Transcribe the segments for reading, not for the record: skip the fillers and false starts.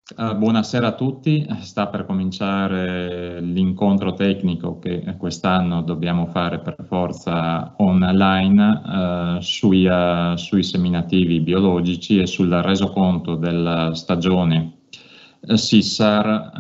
Buonasera a tutti, sta per cominciare l'incontro tecnico che quest'anno dobbiamo fare per forza online sui seminativi biologici e sul resoconto della stagione SISAR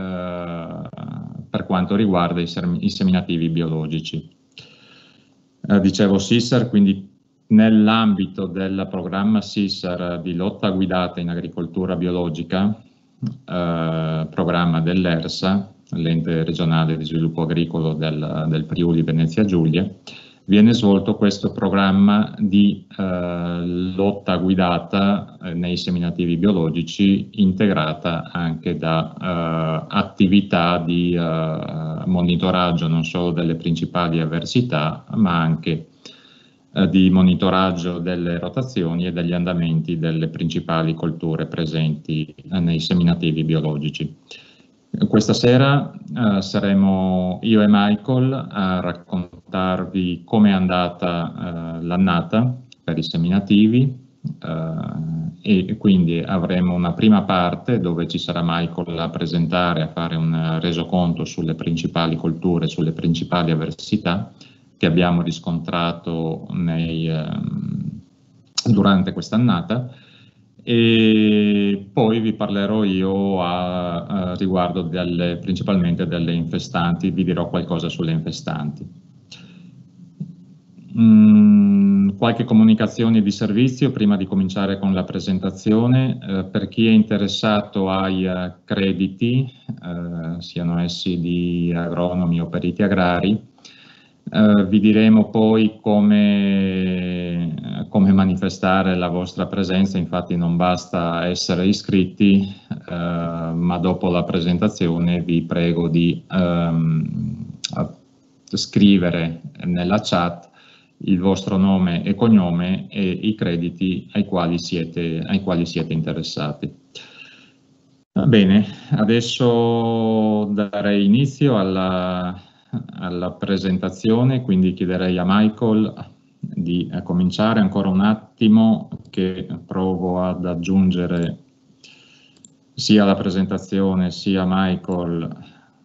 per quanto riguarda i seminativi biologici. Dicevo SISAR, quindi nell'ambito del programma SISAR di lotta guidata in agricoltura biologica, programma dell'ERSA, l'ente regionale di sviluppo agricolo del Friuli Venezia Giulia, viene svolto questo programma di lotta guidata nei seminativi biologici, integrata anche da attività di monitoraggio non solo delle principali avversità, ma anche di monitoraggio delle rotazioni e degli andamenti delle principali colture presenti nei seminativi biologici. Questa sera saremo io e Michael a raccontarvi come è andata l'annata per i seminativi e quindi avremo una prima parte dove ci sarà Michael a presentare, a fare un resoconto sulle principali colture, sulle principali avversità che abbiamo riscontrato durante quest'annata, e poi vi parlerò io a riguardo principalmente delle infestanti, vi dirò qualcosa sulle infestanti. Qualche comunicazione di servizio prima di cominciare con la presentazione. Per chi è interessato ai crediti, siano essi di agronomi o periti agrari, vi diremo poi come manifestare la vostra presenza. Infatti non basta essere iscritti, ma dopo la presentazione vi prego di scrivere nella chat il vostro nome e cognome e i crediti ai quali siete interessati. Bene, adesso darei inizio alla presentazione, quindi chiederei a Michael di cominciare. Ancora un attimo che provo ad aggiungere sia la presentazione sia Michael.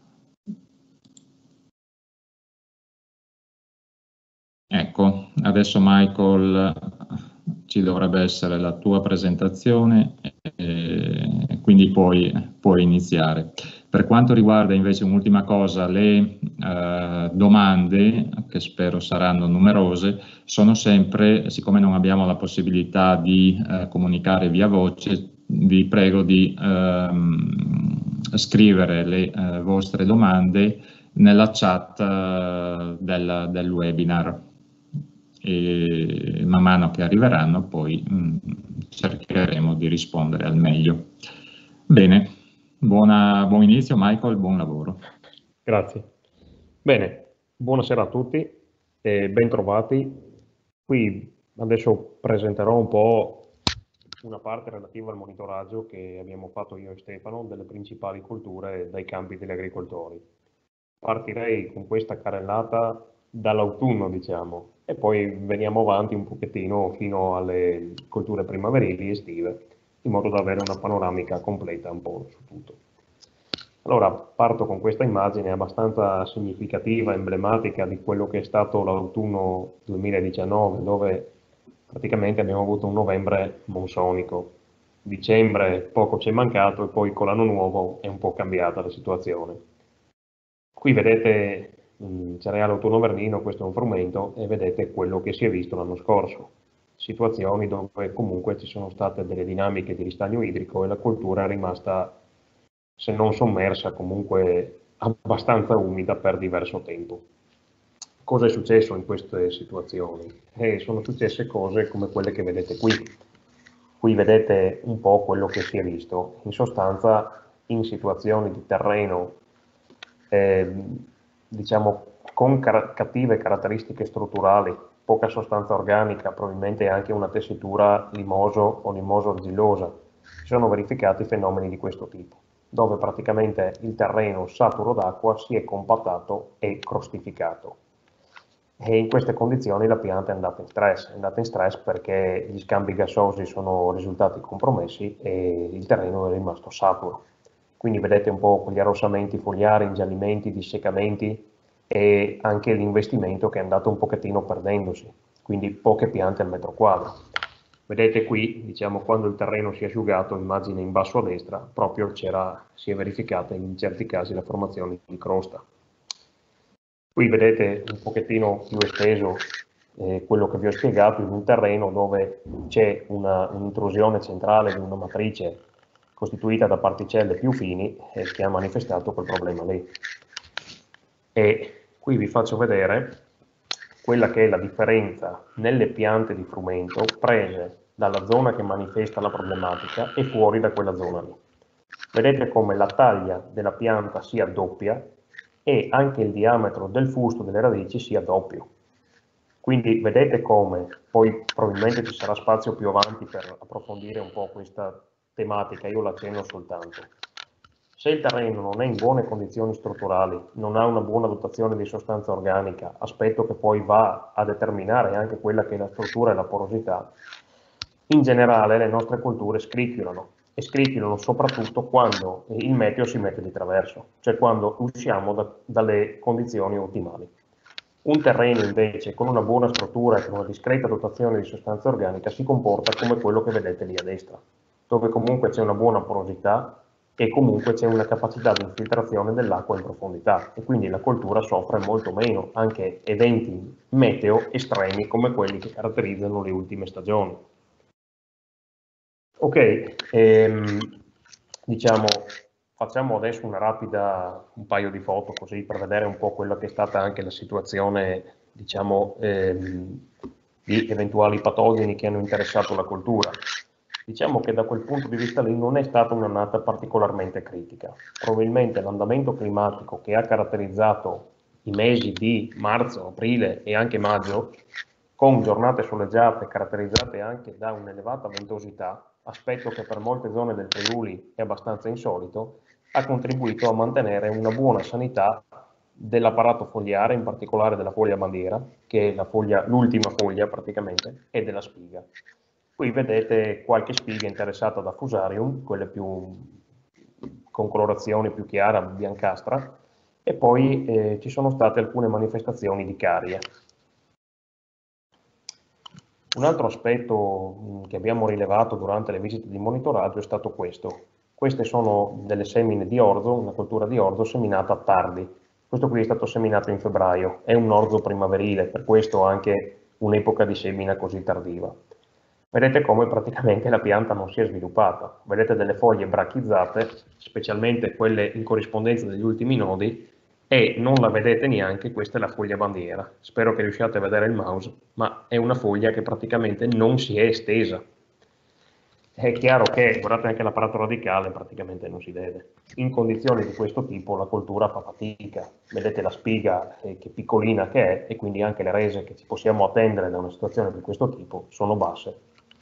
Ecco, adesso Michael ci dovrebbe essere la tua presentazione e quindi puoi iniziare. Per quanto riguarda invece un'ultima cosa, le domande, che spero saranno numerose, sono sempre, siccome non abbiamo la possibilità di comunicare via voce, vi prego di scrivere le vostre domande nella chat del webinar. E man mano che arriveranno poi cercheremo di rispondere al meglio. Bene, buon inizio Michael, buon lavoro. Grazie. Bene, buonasera a tutti e bentrovati. Qui adesso presenterò un po' una parte relativa al monitoraggio che abbiamo fatto io e Stefano delle principali colture dai campi degli agricoltori. Partirei con questa carrellata dall'autunno, diciamo, e poi veniamo avanti un pochettino fino alle colture primaverili e estive, in modo da avere una panoramica completa un po' su tutto. Allora, parto con questa immagine abbastanza significativa, emblematica di quello che è stato l'autunno 2019, dove praticamente abbiamo avuto un novembre monsonico. Dicembre poco ci è mancato e poi con l'anno nuovo è un po' cambiata la situazione. Qui vedete cereale autunno verdino, questo è un frumento, e vedete quello che si è visto l'anno scorso. Situazioni dove comunque ci sono state delle dinamiche di ristagno idrico e la coltura è rimasta, se non sommersa, comunque abbastanza umida per diverso tempo. Cosa è successo in queste situazioni? Sono successe cose come quelle che vedete qui. Qui vedete un po' quello che si è visto. In sostanza, in situazioni di terreno diciamo con cattive caratteristiche strutturali, poca sostanza organica, probabilmente anche una tessitura limoso o limoso-argillosa, si sono verificati fenomeni di questo tipo, dove praticamente il terreno saturo d'acqua si è compattato e crostificato. e in queste condizioni la pianta è andata in stress perché gli scambi gassosi sono risultati compromessi e il terreno è rimasto saturo. Quindi vedete un po' quegli arrossamenti fogliari, ingiallimenti, disseccamenti e anche l'investimento che è andato un pochettino perdendosi, quindi poche piante al metro quadro. Vedete qui, diciamo, quando il terreno si è asciugato, immagine in basso a destra, proprio si è verificata in certi casi la formazione di crosta. Qui vedete un pochettino più esteso quello che vi ho spiegato in un terreno dove c'è un'intrusione centrale di una matrice costituita da particelle più fini che ha manifestato quel problema lì. E qui vi faccio vedere quella che è la differenza nelle piante di frumento prese dalla zona che manifesta la problematica e fuori da quella zona lì. Vedete come la taglia della pianta sia doppia e anche il diametro del fusto delle radici sia doppio. Quindi vedete come, poi probabilmente ci sarà spazio più avanti per approfondire un po' questa tematica, io l'accenno soltanto. Se il terreno non è in buone condizioni strutturali, non ha una buona dotazione di sostanza organica, aspetto che poi va a determinare anche quella che è la struttura e la porosità, in generale le nostre colture scricchiolano e scricchiolano soprattutto quando il meteo si mette di traverso, cioè quando usciamo dalle condizioni ottimali. Un terreno invece con una buona struttura e con una discreta dotazione di sostanza organica si comporta come quello che vedete lì a destra, dove comunque c'è una buona porosità e comunque c'è una capacità di infiltrazione dell'acqua in profondità e quindi la coltura soffre molto meno anche eventi meteo estremi come quelli che caratterizzano le ultime stagioni. Ok, diciamo, facciamo adesso un paio di foto così per vedere un po' quella che è stata anche la situazione, diciamo, di eventuali patogeni che hanno interessato la coltura. Diciamo che da quel punto di vista lì non è stata un'annata particolarmente critica. Probabilmente l'andamento climatico che ha caratterizzato i mesi di marzo, aprile e anche maggio, con giornate soleggiate caratterizzate anche da un'elevata ventosità, aspetto che per molte zone del Friuli è abbastanza insolito, ha contribuito a mantenere una buona sanità dell'apparato fogliare, in particolare della foglia bandiera, che è l'ultima foglia praticamente, e della spiga. Qui vedete qualche spiga interessata da Fusarium, quelle con colorazione più chiara, biancastra, e poi ci sono state alcune manifestazioni di carie. Un altro aspetto che abbiamo rilevato durante le visite di monitoraggio è stato questo. Queste sono delle semine di orzo, una coltura di orzo seminata tardi. Questo qui è stato seminato in febbraio, è un orzo primaverile, per questo anche un'epoca di semina così tardiva. Vedete come praticamente la pianta non si è sviluppata. Vedete delle foglie brachizzate, specialmente quelle in corrispondenza degli ultimi nodi, e non la vedete neanche, questa è la foglia bandiera. Spero che riusciate a vedere il mouse, ma è una foglia che praticamente non si è estesa. È chiaro che, guardate anche l'apparato radicale, praticamente non si deve. In condizioni di questo tipo la coltura fa fatica. Vedete la spiga che piccolina che è, e quindi anche le rese che ci possiamo attendere da una situazione di questo tipo sono basse.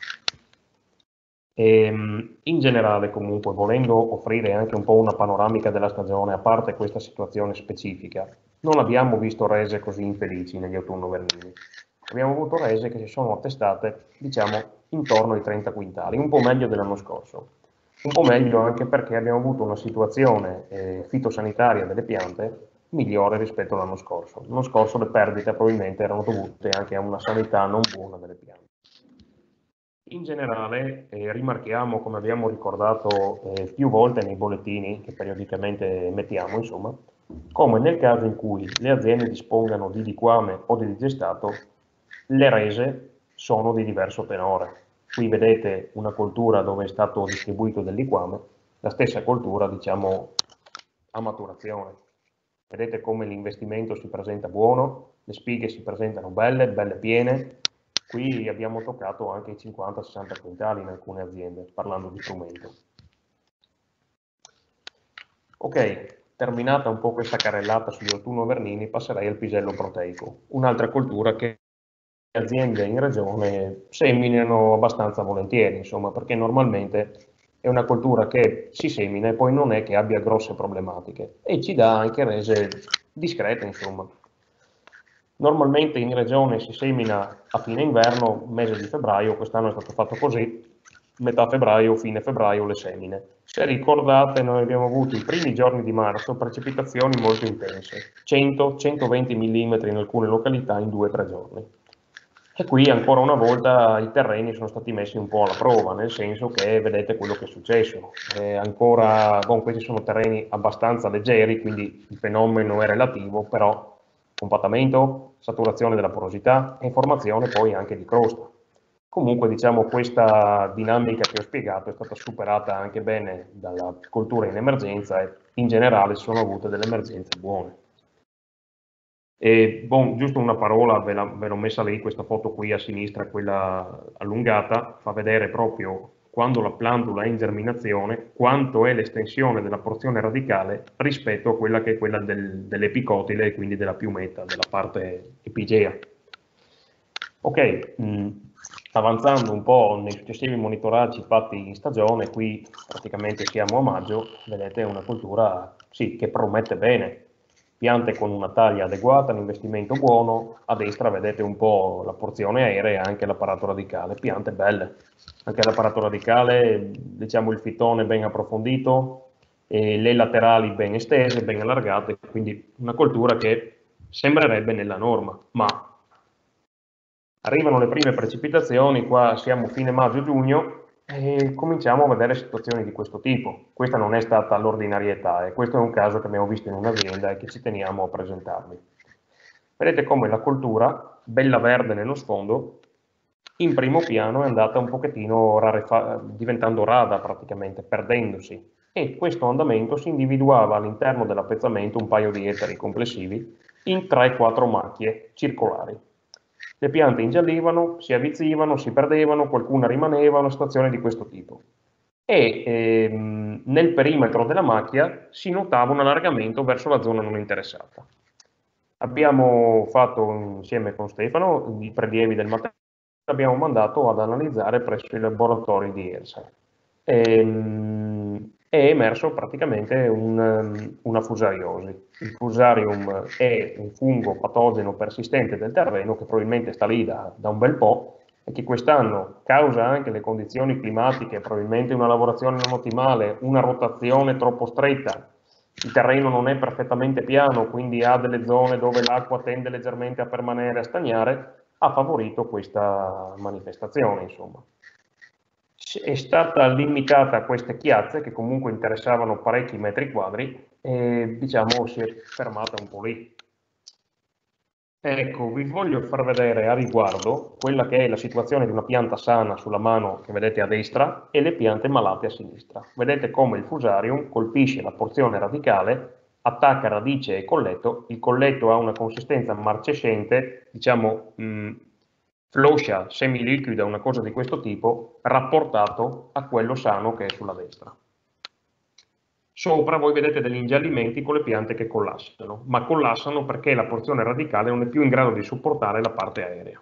In generale comunque, volendo offrire anche un po' una panoramica della stagione, a parte questa situazione specifica, non abbiamo visto rese così infelici negli autunno-vernili. Abbiamo avuto rese che si sono attestate, diciamo, intorno ai 30 quintali, un po' meglio dell'anno scorso. Un po' meglio anche perché abbiamo avuto una situazione fitosanitaria delle piante migliore rispetto all'anno scorso. L'anno scorso le perdite probabilmente erano dovute anche a una sanità non buona delle piante. In generale rimarchiamo, come abbiamo ricordato più volte nei bollettini che periodicamente mettiamo, insomma, come nel caso in cui le aziende dispongano di liquame o di digestato, le rese sono di diverso tenore. Qui vedete una coltura dove è stato distribuito del liquame, la stessa coltura, diciamo, a maturazione. Vedete come l'investimento si presenta buono, le spighe si presentano belle, belle piene. Qui abbiamo toccato anche i 50-60 quintali in alcune aziende, parlando di frumento. Ok, terminata un po' questa carrellata sugli autunno-vernili, passerei al pisello proteico, un'altra coltura che le aziende in regione seminano abbastanza volentieri, insomma, perché normalmente è una coltura che si semina e poi non è che abbia grosse problematiche e ci dà anche rese discrete, insomma. Normalmente in regione si semina a fine inverno, mese di febbraio, quest'anno è stato fatto così, metà febbraio, fine febbraio le semine. Se ricordate, noi abbiamo avuto i primi giorni di marzo precipitazioni molto intense, 100-120 mm in alcune località in 2-3 giorni. E qui ancora una volta i terreni sono stati messi un po' alla prova, nel senso che vedete quello che è successo. Questi sono terreni abbastanza leggeri, quindi il fenomeno è relativo, però compattamento, saturazione della porosità e formazione poi anche di crosta. Comunque diciamo questa dinamica che ho spiegato è stata superata anche bene dalla coltura in emergenza e in generale si sono avute delle emergenze buone. Giusto una parola, ve l'ho messa lì, questa foto qui a sinistra, quella allungata, fa vedere proprio quando la plantula è in germinazione, quanto è l'estensione della porzione radicale rispetto a quella che è quella dell'epicotile e quindi della piumetta, della parte epigea. Ok, avanzando un po' nei successivi monitoraggi fatti in stagione, qui praticamente siamo a maggio, vedete una cultura sì, che promette bene. Piante con una taglia adeguata, un investimento buono, a destra vedete un po' la porzione aerea e anche l'apparato radicale, piante belle, anche l'apparato radicale, diciamo il fitone ben approfondito, e le laterali ben estese, ben allargate, quindi una coltura che sembrerebbe nella norma, ma arrivano le prime precipitazioni, qua siamo fine maggio-giugno, e cominciamo a vedere situazioni di questo tipo. Questa non è stata l'ordinarietà e questo è un caso che abbiamo visto in un'azienda e che ci teniamo a presentarvi. Vedete come la coltura, bella verde nello sfondo, in primo piano è andata un pochettino diventando rada praticamente, perdendosi. E questo andamento si individuava all'interno dell'appezzamento un paio di ettari complessivi in 3-4 macchie circolari. Le piante ingiallivano, si avvizzivano, si perdevano, qualcuna rimaneva, una situazione di questo tipo. E nel perimetro della macchia si notava un allargamento verso la zona non interessata. Abbiamo fatto insieme con Stefano i prelievi del materiale che abbiamo mandato ad analizzare presso i laboratori di ERSA. È emerso praticamente una fusariosi. Il fusarium è un fungo patogeno persistente del terreno che probabilmente sta lì da un bel po' e che quest'anno causa anche le condizioni climatiche, probabilmente una lavorazione non ottimale, una rotazione troppo stretta, il terreno non è perfettamente piano, quindi ha delle zone dove l'acqua tende leggermente a permanere, a stagnare, ha favorito questa manifestazione, insomma. È stata limitata a queste chiazze che comunque interessavano parecchi metri quadri e diciamo si è fermata un po' lì. Ecco, vi voglio far vedere a riguardo quella che è la situazione di una pianta sana sulla mano che vedete a destra e le piante malate a sinistra. Vedete come il fusarium colpisce la porzione radicale, attacca radice e colletto. Il colletto ha una consistenza marcescente, diciamo floscia, semiliquida, una cosa di questo tipo, rapportato a quello sano che è sulla destra. Sopra voi vedete degli ingiallimenti con le piante che collassano, ma collassano perché la porzione radicale non è più in grado di supportare la parte aerea.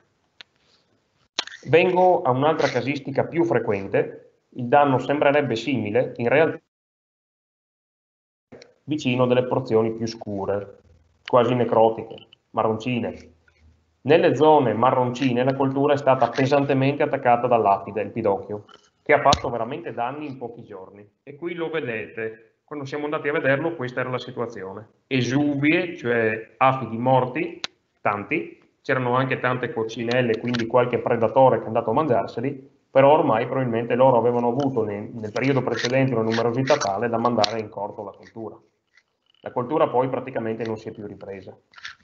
Vengo a un'altra casistica più frequente, il danno sembrerebbe simile, in realtà vicino delle porzioni più scure, quasi necrotiche, marroncine. Nelle zone marroncine la coltura è stata pesantemente attaccata dall'afide, il pidocchio, che ha fatto veramente danni in pochi giorni. E qui lo vedete. Quando siamo andati a vederlo, questa era la situazione. Esubie, cioè afidi morti, tanti, c'erano anche tante coccinelle, quindi qualche predatore che è andato a mangiarseli, però ormai probabilmente loro avevano avuto nel periodo precedente una numerosità tale da mandare in corto la coltura. La coltura poi praticamente non si è più ripresa.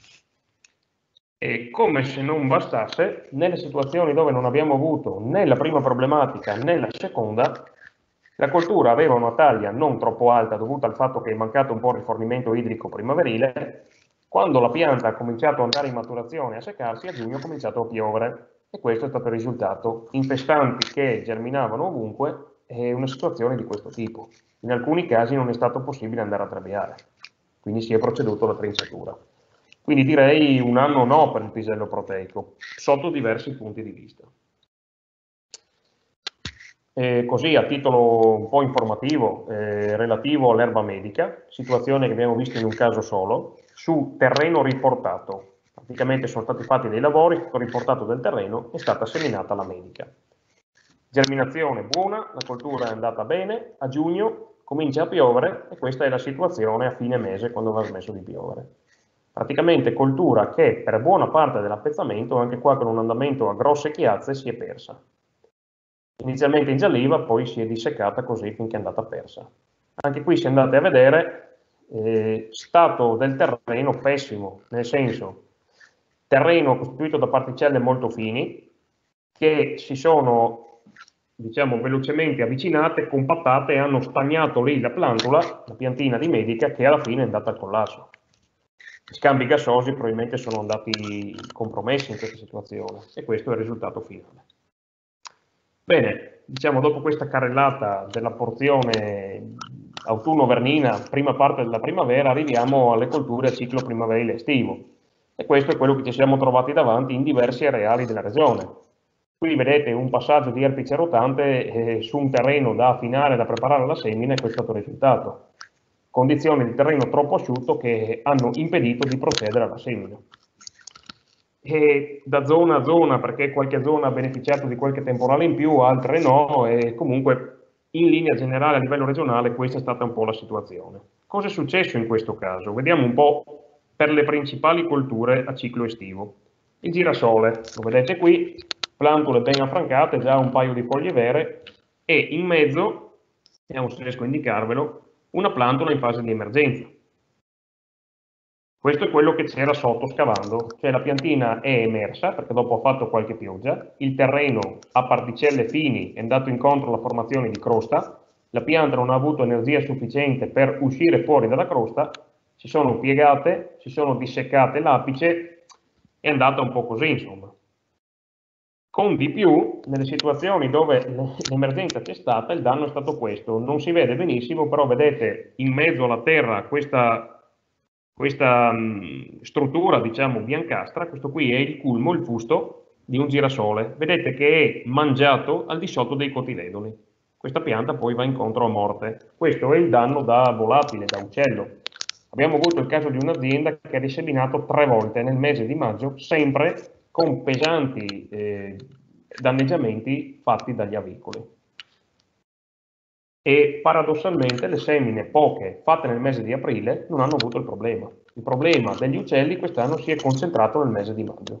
E come se non bastasse, nelle situazioni dove non abbiamo avuto né la prima problematica né la seconda, la coltura aveva una taglia non troppo alta dovuta al fatto che è mancato un po' il rifornimento idrico primaverile. Quando la pianta ha cominciato ad andare in maturazione e a seccarsi, a giugno è cominciato a piovere e questo è stato il risultato. Infestanti che germinavano ovunque e una situazione di questo tipo. In alcuni casi non è stato possibile andare a trabeare, quindi si è proceduto alla trinciatura. Quindi direi un anno no per il pisello proteico, sotto diversi punti di vista. Così a titolo un po' informativo, relativo all'erba medica, situazione che abbiamo visto in un caso solo, su terreno riportato. praticamente sono stati fatti dei lavori, è stato riportato del terreno, è stata seminata la medica. Germinazione buona, la coltura è andata bene, a giugno comincia a piovere e questa è la situazione a fine mese quando va smesso di piovere. Praticamente coltura che per buona parte dell'appezzamento, anche qua con un andamento a grosse chiazze, si è persa. Inizialmente ingialliva, poi si è disseccata così finché è andata persa. Anche qui se andate a vedere, stato del terreno pessimo, nel senso terreno costituito da particelle molto fini che si sono, diciamo, velocemente avvicinate, compattate e hanno stagnato lì la plantula, la piantina di medica, che alla fine è andata al collasso. Gli scambi gassosi probabilmente sono andati compromessi in questa situazione e questo è il risultato finale. Bene, diciamo dopo questa carrellata della porzione autunno-vernina, prima parte della primavera, arriviamo alle colture a ciclo primaverile estivo e questo è quello che ci siamo trovati davanti in diversi areali della regione. Qui vedete un passaggio di erpice rotante su un terreno da affinare, da preparare alla semina e questo è stato il risultato. Condizioni di terreno troppo asciutto che hanno impedito di procedere alla semina. E da zona a zona, perché qualche zona ha beneficiato di qualche temporale in più, altre no, e comunque in linea generale a livello regionale questa è stata un po' la situazione. Cosa è successo in questo caso? Vediamo un po' per le principali colture a ciclo estivo. Il girasole, lo vedete qui, plantule ben affrancate, già un paio di foglie vere, e in mezzo, vediamo se riesco a indicarvelo, una plantula in fase di emergenza. Questo è quello che c'era sotto scavando, cioè la piantina è emersa perché dopo ha fatto qualche pioggia, il terreno a particelle fini è andato incontro alla formazione di crosta, la pianta non ha avuto energia sufficiente per uscire fuori dalla crosta, si sono piegate, si sono disseccate l'apice, è andata un po' così insomma. Con di più, nelle situazioni dove l'emergenza c'è stata, il danno è stato questo. Non si vede benissimo, però vedete in mezzo alla terra questa struttura, diciamo, biancastra. Questo qui è il culmo, il fusto di un girasole. Vedete che è mangiato al di sotto dei cotiledoni. Questa pianta poi va incontro a morte. Questo è il danno da volatile, da uccello. Abbiamo avuto il caso di un'azienda che ha riseminato 3 volte nel mese di maggio, sempre con pesanti danneggiamenti fatti dagli avicoli. E paradossalmente le semine, poche, fatte nel mese di aprile, non hanno avuto il problema. Il problema degli uccelli quest'anno si è concentrato nel mese di maggio.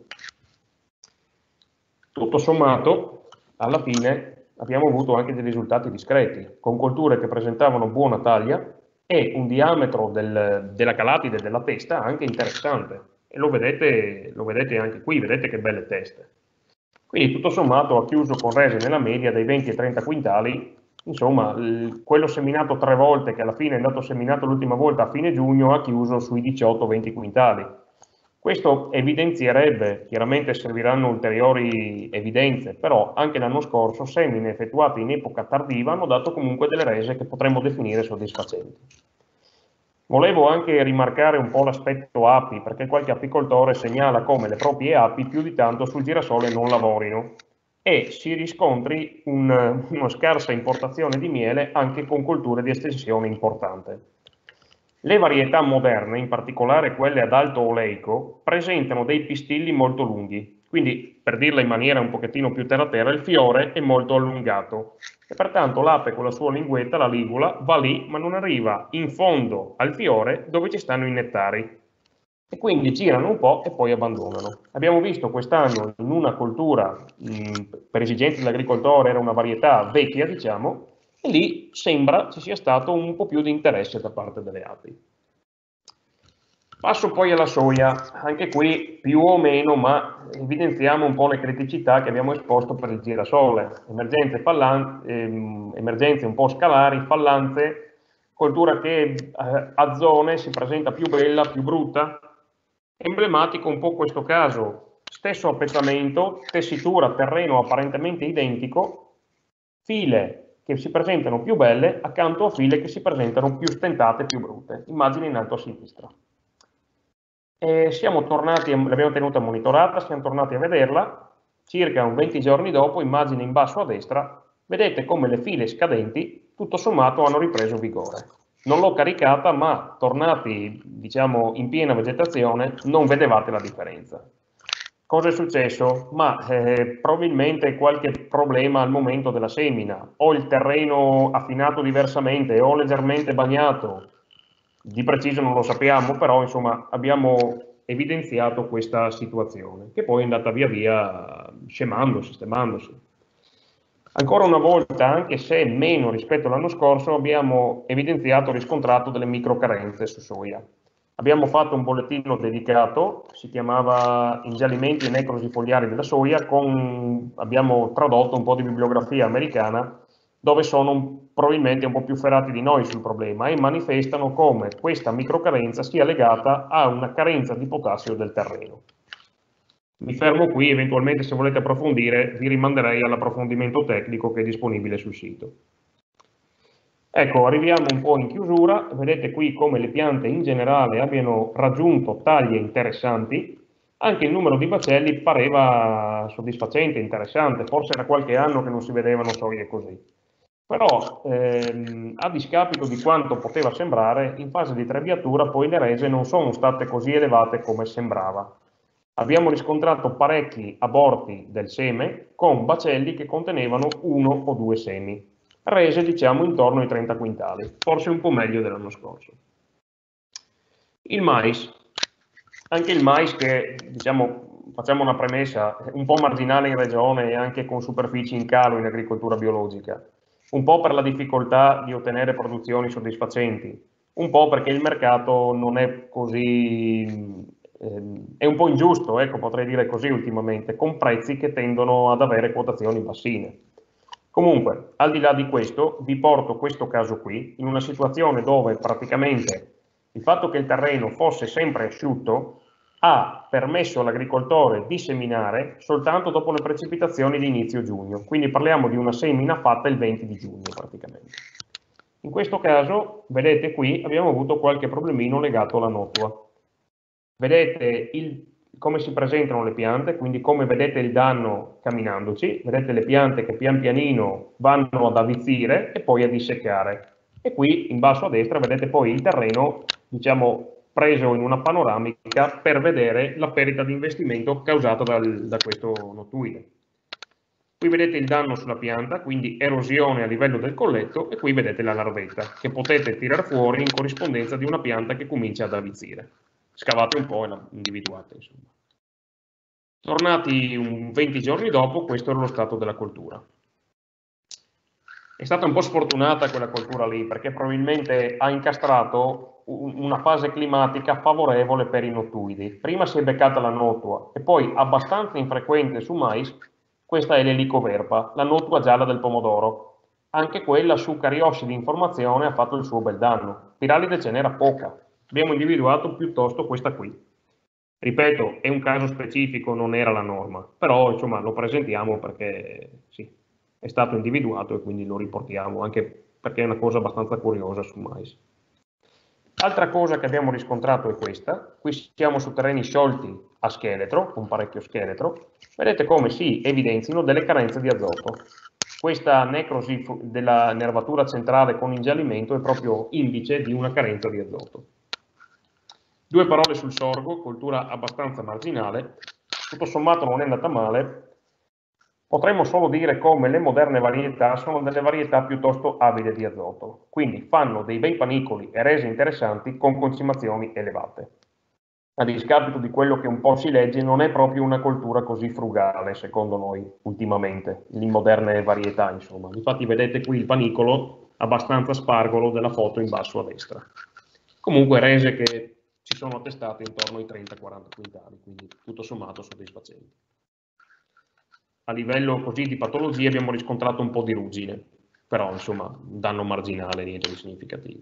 Tutto sommato, alla fine abbiamo avuto anche dei risultati discreti, con colture che presentavano buona taglia e un diametro della calatide della testa anche interessante. E lo vedete anche qui, vedete che belle teste. Quindi tutto sommato ha chiuso con rese nella media dai 20 ai 30 quintali, insomma quello seminato 3 volte che alla fine è andato seminato l'ultima volta a fine giugno ha chiuso sui 18-20 quintali. Questo evidenzierebbe, chiaramente serviranno ulteriori evidenze, però anche l'anno scorso semine effettuate in epoca tardiva hanno dato comunque delle rese che potremmo definire soddisfacenti. Volevo anche rimarcare un po' l'aspetto api, perché qualche apicoltore segnala come le proprie api più di tanto sul girasole non lavorino e si riscontri una scarsa importazione di miele anche con colture di estensione importante. Le varietà moderne, in particolare quelle ad alto oleico, presentano dei pistilli molto lunghi, quindi per dirla in maniera un pochettino più terra-terra, il fiore è molto allungato e pertanto l'ape con la sua linguetta, la ligula, va lì ma non arriva in fondo al fiore dove ci stanno i nettari e quindi girano un po' e poi abbandonano. Abbiamo visto quest'anno in una coltura, per esigenze dell'agricoltore era una varietà vecchia diciamo, e lì sembra ci sia stato un po' più di interesse da parte delle api. Passo poi alla soia, anche qui più o meno, ma evidenziamo un po' le criticità che abbiamo esposto per il girasole, emergenze un po' scalari, fallanze, coltura che a zone si presenta più bella, più brutta, emblematico un po' questo caso, stesso appezzamento, tessitura, terreno apparentemente identico, file che si presentano più belle accanto a file che si presentano più stentate, più brutte. Immagine in alto a sinistra. Siamo tornati, l'abbiamo tenuta monitorata, siamo tornati a vederla, circa un 20 giorni dopo, immagine in basso a destra, vedete come le file scadenti, tutto sommato, hanno ripreso vigore. Non l'ho caricata, ma tornati, diciamo, in piena vegetazione, non vedevate la differenza. Cosa è successo? Ma probabilmente qualche problema al momento della semina, o il terreno affinato diversamente, o leggermente bagnato, di preciso non lo sappiamo, però insomma abbiamo evidenziato questa situazione, che poi è andata via via scemando, sistemandosi. Ancora una volta, anche se meno rispetto all'anno scorso, abbiamo evidenziato e riscontrato delle microcarenze su soia. Abbiamo fatto un bollettino dedicato, si chiamava Ingiallimenti e necrosi fogliari della soia, abbiamo tradotto un po' di bibliografia americana, dove sono probabilmente un po' più ferrati di noi sul problema e manifestano come questa microcarenza sia legata a una carenza di potassio del terreno. Mi fermo qui, eventualmente se volete approfondire vi rimanderei all'approfondimento tecnico che è disponibile sul sito. Ecco, arriviamo un po' in chiusura, vedete qui come le piante in generale abbiano raggiunto taglie interessanti, anche il numero di bacelli pareva soddisfacente, interessante, forse era qualche anno che non si vedevano soie così. Però, a discapito di quanto poteva sembrare, in fase di trebbiatura poi le rese non sono state così elevate come sembrava. Abbiamo riscontrato parecchi aborti del seme con bacelli che contenevano 1 o 2 semi, rese diciamo intorno ai 30 quintali, forse un po' meglio dell'anno scorso. Il mais, anche il mais che diciamo, facciamo una premessa, un po' marginale in regione e anche con superfici in calo in agricoltura biologica, un po' per la difficoltà di ottenere produzioni soddisfacenti, un po' perché il mercato non è così, è un po' ingiusto, ecco, potrei dire così ultimamente, con prezzi che tendono ad avere quotazioni bassine. Comunque, al di là di questo, vi porto questo caso qui, in una situazione dove praticamente il fatto che il terreno fosse sempre asciutto ha permesso all'agricoltore di seminare soltanto dopo le precipitazioni di inizio giugno, quindi parliamo di una semina fatta il 20 di giugno praticamente. In questo caso, vedete qui, abbiamo avuto qualche problemino legato alla notua. Vedete come si presentano le piante, quindi come vedete il danno camminandoci, vedete le piante che pian pianino vanno ad avvizzire e poi a disseccare. E qui in basso a destra vedete poi il terreno, diciamo, preso in una panoramica per vedere la perdita di investimento causata da questo nottuile. Qui vedete il danno sulla pianta, quindi erosione a livello del colletto, e qui vedete la larvetta, che potete tirar fuori in corrispondenza di una pianta che comincia ad avvizzire. Scavate un po' e la individuate, insomma. Tornati 20 giorni dopo, questo era lo stato della coltura. È stata un po' sfortunata quella coltura lì, perché probabilmente ha incastrato una fase climatica favorevole per i nottuidi. Prima si è beccata la notua e poi abbastanza infrequente su mais, questa è l'elicoverpa, la notua gialla del pomodoro. Anche quella su cariossidi in formazione ha fatto il suo bel danno. Piralide ce n'era poca, abbiamo individuato piuttosto questa qui. Ripeto, è un caso specifico, non era la norma, però insomma lo presentiamo perché sì, è stato individuato e quindi lo riportiamo, anche perché è una cosa abbastanza curiosa sul mais. Altra cosa che abbiamo riscontrato è questa, qui siamo su terreni sciolti a scheletro, con parecchio scheletro, vedete come si evidenzino delle carenze di azoto. Questa necrosi della nervatura centrale con ingiallimento è proprio indice di una carenza di azoto. Due parole sul sorgo, coltura abbastanza marginale, tutto sommato non è andata male. Potremmo solo dire come le moderne varietà sono delle varietà piuttosto avide di azoto, quindi fanno dei bei panicoli e rese interessanti con concimazioni elevate. A discapito di quello che un po' si legge, non è proprio una coltura così frugale, secondo noi, ultimamente, in moderne varietà, insomma. Infatti vedete qui il panicolo abbastanza spargolo della foto in basso a destra. Comunque rese che ci sono attestate intorno ai 30-40 quintali, quindi tutto sommato soddisfacenti. A livello così di patologie abbiamo riscontrato un po' di ruggine, però insomma un danno marginale, niente di significativo.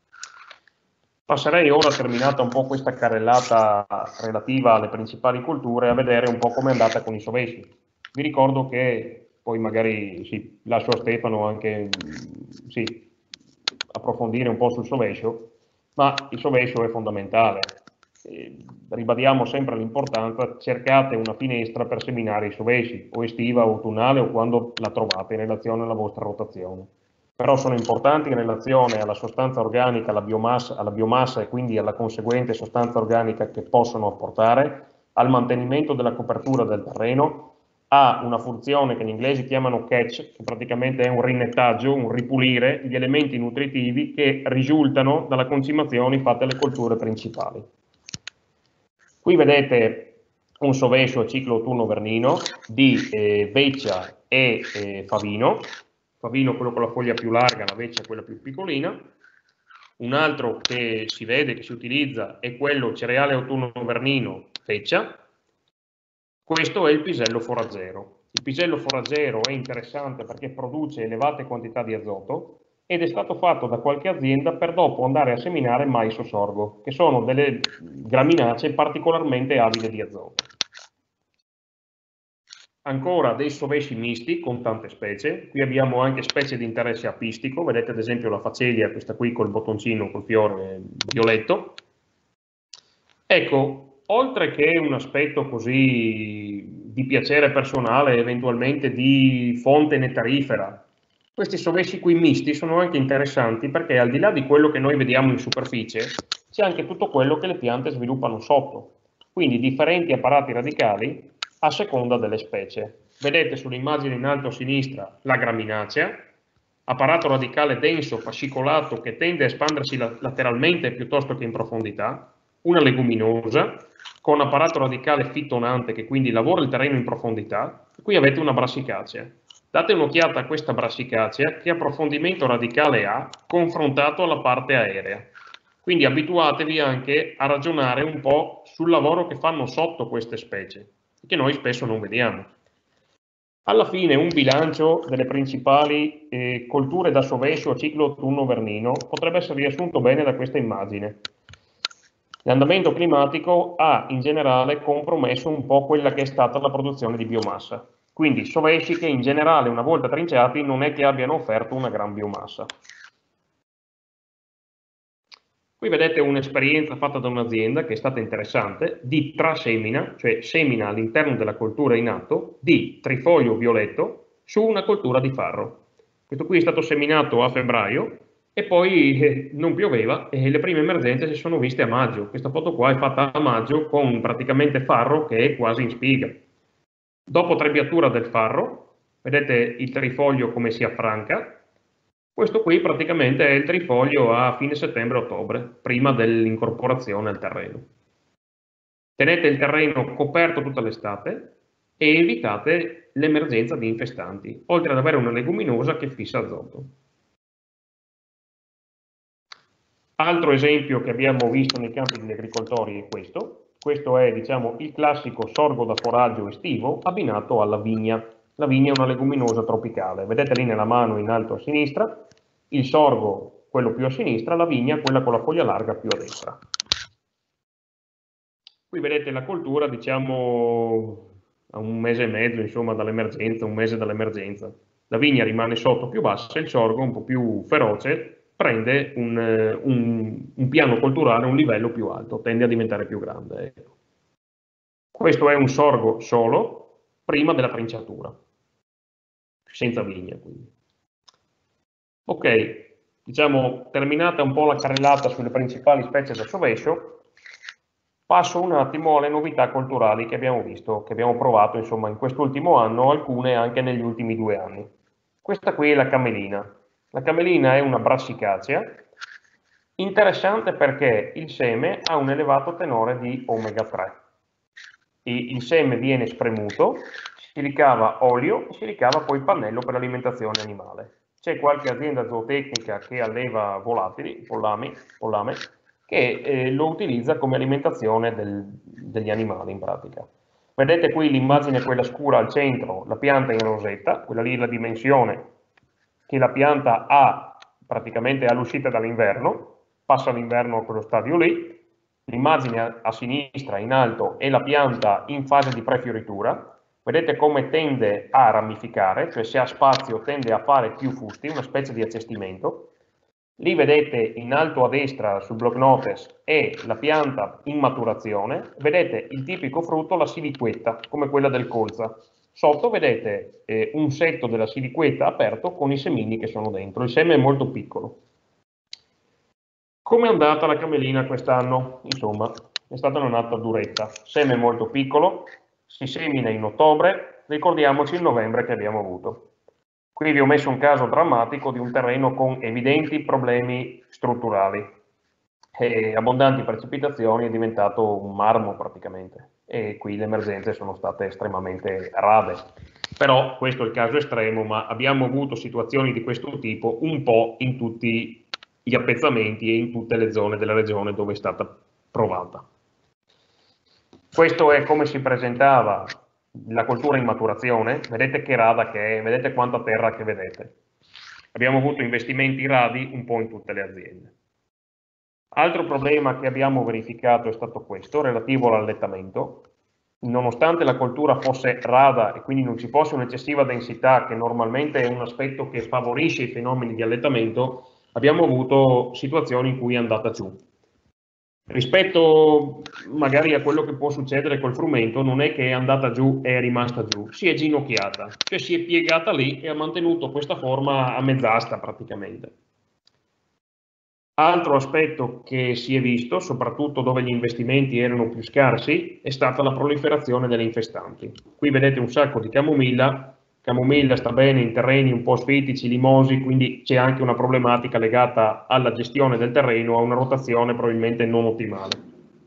Passerei ora, terminata un po' questa carrellata relativa alle principali culture, a vedere un po' come è andata con i sovesci. Vi ricordo che, poi magari sì, lascio a Stefano anche sì, approfondire un po' sul sovescio, ma il sovescio è fondamentale. Ribadiamo sempre l'importanza, cercate una finestra per seminare i sovesci, o estiva, o autunnale, o quando la trovate in relazione alla vostra rotazione. però sono importanti in relazione alla sostanza organica, alla biomassa e quindi alla conseguente sostanza organica che possono apportare, al mantenimento della copertura del terreno, ha una funzione che gli inglesi chiamano catch, che praticamente è un rinettaggio, un ripulire gli elementi nutritivi che risultano dalla concimazione fatte alle colture principali. Qui vedete un sovescio a ciclo autunno-vernino di veccia e favino. Favino quello con la foglia più larga, la veccia quella più piccolina. Un altro che si vede, che si utilizza, è quello cereale autunno-vernino feccia. Questo è il pisello foraggero. Il pisello foraggero è interessante perché produce elevate quantità di azoto ed è stato fatto da qualche azienda per dopo andare a seminare mais o sorgo, che sono delle graminacee particolarmente avide di azoto. Ancora dei sovesci misti con tante specie. Qui abbiamo anche specie di interesse apistico, vedete ad esempio la facelia, questa qui col bottoncino, col fiore violetto. Ecco, oltre che un aspetto così di piacere personale, eventualmente di fonte nettarifera, questi sovesci qui misti sono anche interessanti perché al di là di quello che noi vediamo in superficie, c'è anche tutto quello che le piante sviluppano sotto, quindi differenti apparati radicali a seconda delle specie. Vedete sull'immagine in alto a sinistra la graminacea, apparato radicale denso, fascicolato, che tende a espandersi lateralmente piuttosto che in profondità, una leguminosa con apparato radicale fitonante che quindi lavora il terreno in profondità, e qui avete una brassicacea. Date un'occhiata a questa brassicacea, che approfondimento radicale ha confrontato alla parte aerea. Quindi abituatevi anche a ragionare un po' sul lavoro che fanno sotto queste specie, che noi spesso non vediamo. Alla fine un bilancio delle principali colture da sovescio a ciclo autunno-vernino potrebbe essere riassunto bene da questa immagine. L'andamento climatico ha in generale compromesso un po' quella che è stata la produzione di biomassa. Quindi sovesci che in generale una volta trinciati non è che abbiano offerto una gran biomassa. Qui vedete un'esperienza fatta da un'azienda che è stata interessante di trasemina, cioè semina all'interno della coltura in atto di trifoglio violetto su una coltura di farro. Questo qui è stato seminato a febbraio e poi non pioveva e le prime emergenze si sono viste a maggio. Questa foto qua è fatta a maggio con praticamente farro che è quasi in spiga. Dopo trebbiatura del farro, vedete il trifoglio come si affranca. Questo qui praticamente è il trifoglio a fine settembre-ottobre, prima dell'incorporazione al terreno. Tenete il terreno coperto tutta l'estate e evitate l'emergenza di infestanti, oltre ad avere una leguminosa che fissa azoto. Altro esempio che abbiamo visto nei campi degli agricoltori è questo. Questo è, diciamo, il classico sorgo da foraggio estivo abbinato alla vigna. La vigna è una leguminosa tropicale. Vedete lì nella mano in alto a sinistra, il sorgo, quello più a sinistra, la vigna, quella con la foglia larga più a destra. Qui vedete la coltura, diciamo, a un mese e mezzo, insomma, dall'emergenza, un mese dall'emergenza. La vigna rimane sotto più bassa, il sorgo un po' più feroce, prende un piano colturale, un livello più alto, tende a diventare più grande. Ecco. Questo è un sorgo solo, prima della trinciatura, senza vigna quindi. Ok, diciamo, terminata un po' la carrellata sulle principali specie da sovescio, passo un attimo alle novità culturali che abbiamo visto, che abbiamo provato insomma in quest'ultimo anno, alcune anche negli ultimi 2 anni. Questa qui è la camelina. La camelina è una brassicacea, interessante perché il seme ha un elevato tenore di omega 3. Il seme viene spremuto, si ricava olio e si ricava poi pannello per l'alimentazione animale. C'è qualche azienda zootecnica che alleva volatili, pollame, che lo utilizza come alimentazione degli animali in pratica. Vedete qui l'immagine, quella scura al centro, la pianta in rosetta, quella lì è la dimensione che la pianta ha praticamente all'uscita dall'inverno, passa l'inverno a quello stadio lì. L'immagine a sinistra in alto è la pianta in fase di prefioritura. Vedete come tende a ramificare, cioè se ha spazio tende a fare più fusti, una specie di accestimento. Lì vedete in alto a destra sul block notice è la pianta in maturazione, vedete il tipico frutto, la siliquetta, come quella del colza. Sotto vedete un setto della siliquetta aperto con i semini che sono dentro. Il seme è molto piccolo. Come è andata la camelina quest'anno? Insomma, è stata un'annata duretta. Seme molto piccolo, si semina in ottobre, ricordiamoci il novembre che abbiamo avuto. Qui vi ho messo un caso drammatico di un terreno con evidenti problemi strutturali. Abbondanti precipitazioni, è diventato un marmo praticamente, e qui le emergenze sono state estremamente rade. Però questo è il caso estremo, ma abbiamo avuto situazioni di questo tipo un po' in tutti gli appezzamenti e in tutte le zone della regione dove è stata provata. Questo è come si presentava la coltura in maturazione. Vedete che rada che è, vedete quanta terra che vedete. Abbiamo avuto investimenti radi un po' in tutte le aziende. Altro problema che abbiamo verificato è stato questo, relativo all'allettamento. Nonostante la coltura fosse rada e quindi non ci fosse un'eccessiva densità, che normalmente è un aspetto che favorisce i fenomeni di allettamento, abbiamo avuto situazioni in cui è andata giù. Rispetto magari a quello che può succedere col frumento, non è che è andata giù e è rimasta giù, si è ginocchiata, cioè si è piegata lì e ha mantenuto questa forma a mezz'asta praticamente. Altro aspetto che si è visto, soprattutto dove gli investimenti erano più scarsi, è stata la proliferazione delle infestanti. Qui vedete un sacco di camomilla. Camomilla sta bene in terreni un po' sfitici, limosi, quindi c'è anche una problematica legata alla gestione del terreno, a una rotazione probabilmente non ottimale.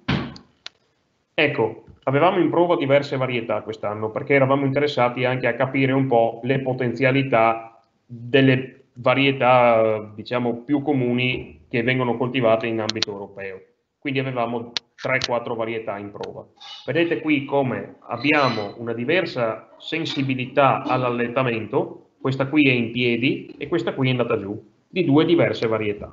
Ecco, avevamo in prova diverse varietà quest'anno perché eravamo interessati anche a capire un po' le potenzialità delle varietà, diciamo, più comuni che vengono coltivate in ambito europeo. Quindi avevamo 3-4 varietà in prova. Vedete qui come abbiamo una diversa sensibilità all'allettamento, questa qui è in piedi e questa qui è andata giù, di due diverse varietà.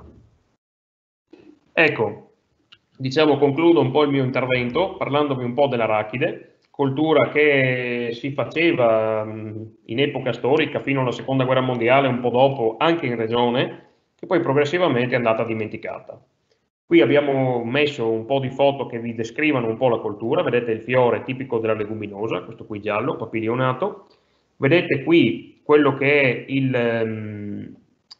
Ecco, diciamo, concludo un po' il mio intervento parlandovi un po' dell'arachide, coltura che si faceva in epoca storica fino alla seconda guerra mondiale, un po' dopo anche in regione, che poi progressivamente è andata dimenticata. Qui abbiamo messo un po' di foto che vi descrivono un po' la coltura. Vedete il fiore tipico della leguminosa, questo qui giallo, papilionato. Vedete qui quello che è il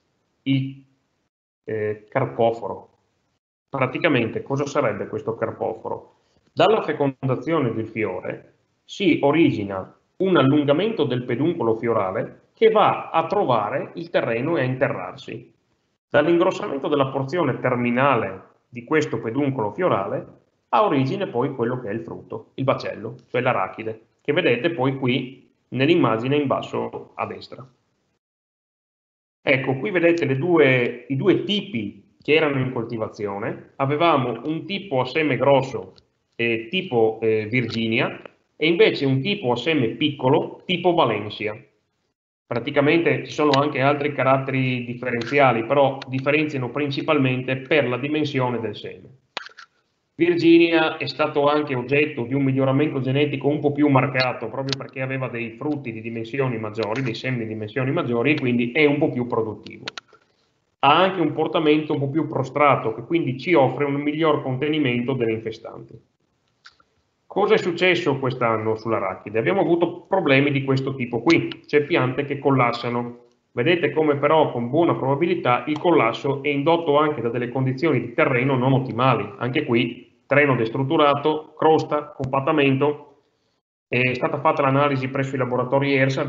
carpoforo. Praticamente cosa sarebbe questo carpoforo? Dalla fecondazione del fiore si origina un allungamento del peduncolo fiorale che va a trovare il terreno e a interrarsi. Dall'ingrossamento della porzione terminale di questo peduncolo fiorale ha origine poi quello che è il frutto, il bacello, cioè l'arachide, che vedete poi qui nell'immagine in basso a destra. Ecco, qui vedete i due tipi che erano in coltivazione. Avevamo un tipo a seme grosso, tipo Virginia, e invece un tipo a seme piccolo, tipo Valencia. Praticamente ci sono anche altri caratteri differenziali, però differenziano principalmente per la dimensione del seme. Virginia è stato anche oggetto di un miglioramento genetico un po' più marcato, proprio perché aveva dei frutti di dimensioni maggiori, dei semi di dimensioni maggiori, e quindi è un po' più produttivo. Ha anche un portamento un po' più prostrato, che quindi ci offre un miglior contenimento delle infestanti. Cosa è successo quest'anno sull'arachide? Abbiamo avuto problemi di questo tipo qui, cioè piante che collassano. Vedete come però con buona probabilità il collasso è indotto anche da delle condizioni di terreno non ottimali. Anche qui terreno destrutturato, crosta, compattamento. È stata fatta l'analisi presso i laboratori ERSA,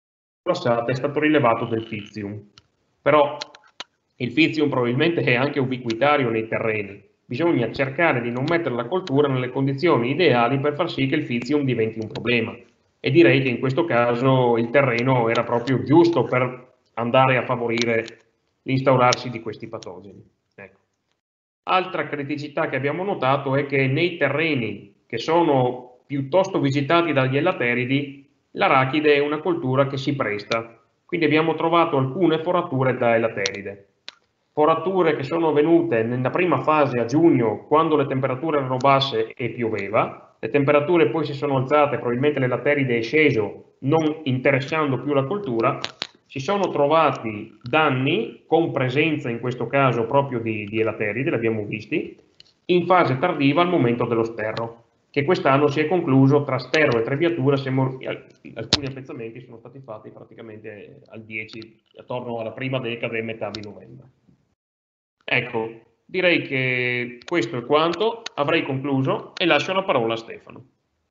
è stato rilevato del Phythium. Però il Phythium probabilmente è anche ubiquitario nei terreni. Bisogna cercare di non mettere la coltura nelle condizioni ideali per far sì che il Phythium diventi un problema. E direi che in questo caso il terreno era proprio giusto per andare a favorire l'instaurarsi di questi patogeni. Ecco. Altra criticità che abbiamo notato è che nei terreni che sono piuttosto visitati dagli elatteridi, l'arachide è una coltura che si presta. Quindi abbiamo trovato alcune forature da elatteride. Forature che sono venute nella prima fase a giugno, quando le temperature erano basse e pioveva. Le temperature poi si sono alzate, probabilmente l'elatteride è sceso, non interessando più la coltura. Si sono trovati danni con presenza in questo caso proprio di elatteride, li abbiamo visti, in fase tardiva al momento dello sterro. che quest'anno si è concluso tra sterro e trebbiatura. Alcuni appezzamenti sono stati fatti praticamente al 10, attorno alla prima decade e metà di novembre. Ecco, direi che questo è quanto, avrei concluso e lascio la parola a Stefano.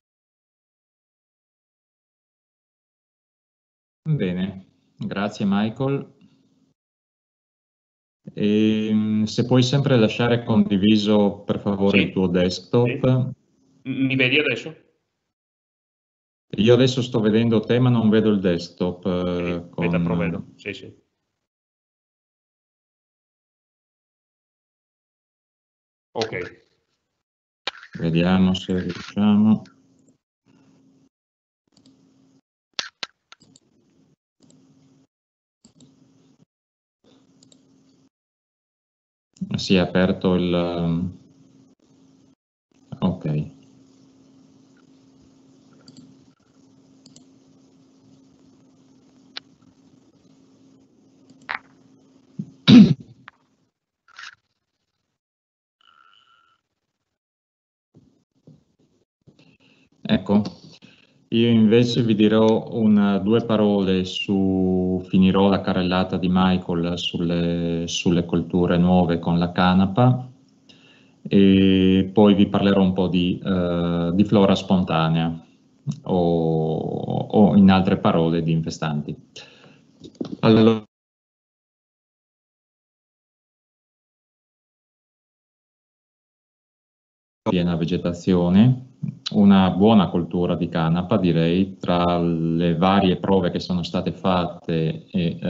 Bene, grazie Michael. E, se puoi sempre lasciare condiviso per favore il tuo desktop. Sì. Mi vedi adesso? Io adesso sto vedendo te ma non vedo il desktop. Aspetta, provvedo. Sì. Ok. Vediamo se riusciamo. Si è aperto il... Ok. Ecco, io invece vi dirò due parole finirò la carrellata di Michael sulle colture nuove con la canapa e poi vi parlerò un po' di flora spontanea o in altre parole di infestanti. Allora, piena vegetazione, una buona coltura di canapa direi, tra le varie prove che sono state fatte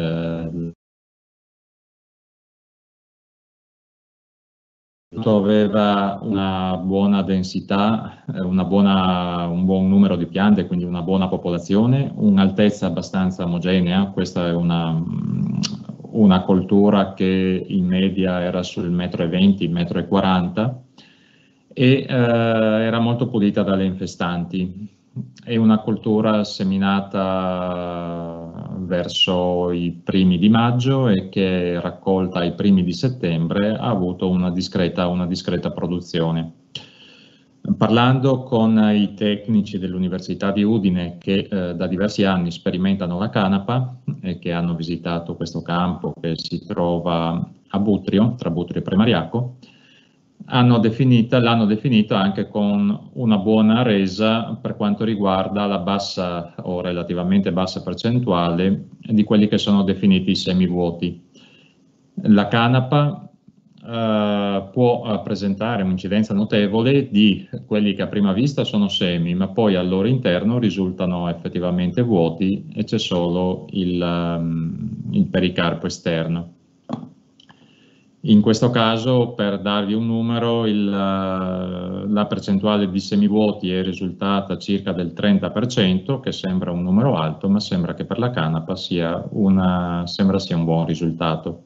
aveva una buona densità, un buon numero di piante, quindi una buona popolazione, un'altezza abbastanza omogenea. Questa è una coltura che in media era sul 1,20 m, 1,40 m e era molto pulita dalle infestanti. È una coltura seminata verso i primi di maggio e che raccolta ai primi di settembre ha avuto una discreta produzione. Parlando con i tecnici dell'Università di Udine che da diversi anni sperimentano la canapa e che hanno visitato questo campo che si trova a Butrio, tra Butrio e Premariaco, l'hanno definita anche con una buona resa per quanto riguarda la bassa o relativamente bassa percentuale di quelli che sono definiti i semivuoti. La canapa può presentare un'incidenza notevole di quelli che a prima vista sono semi, ma poi al loro interno risultano effettivamente vuoti e c'è solo il pericarpo esterno. In questo caso, per darvi un numero, la percentuale di semivuoti è risultata circa del 30%, che sembra un numero alto, ma sembra che per la canapa sia un buon risultato.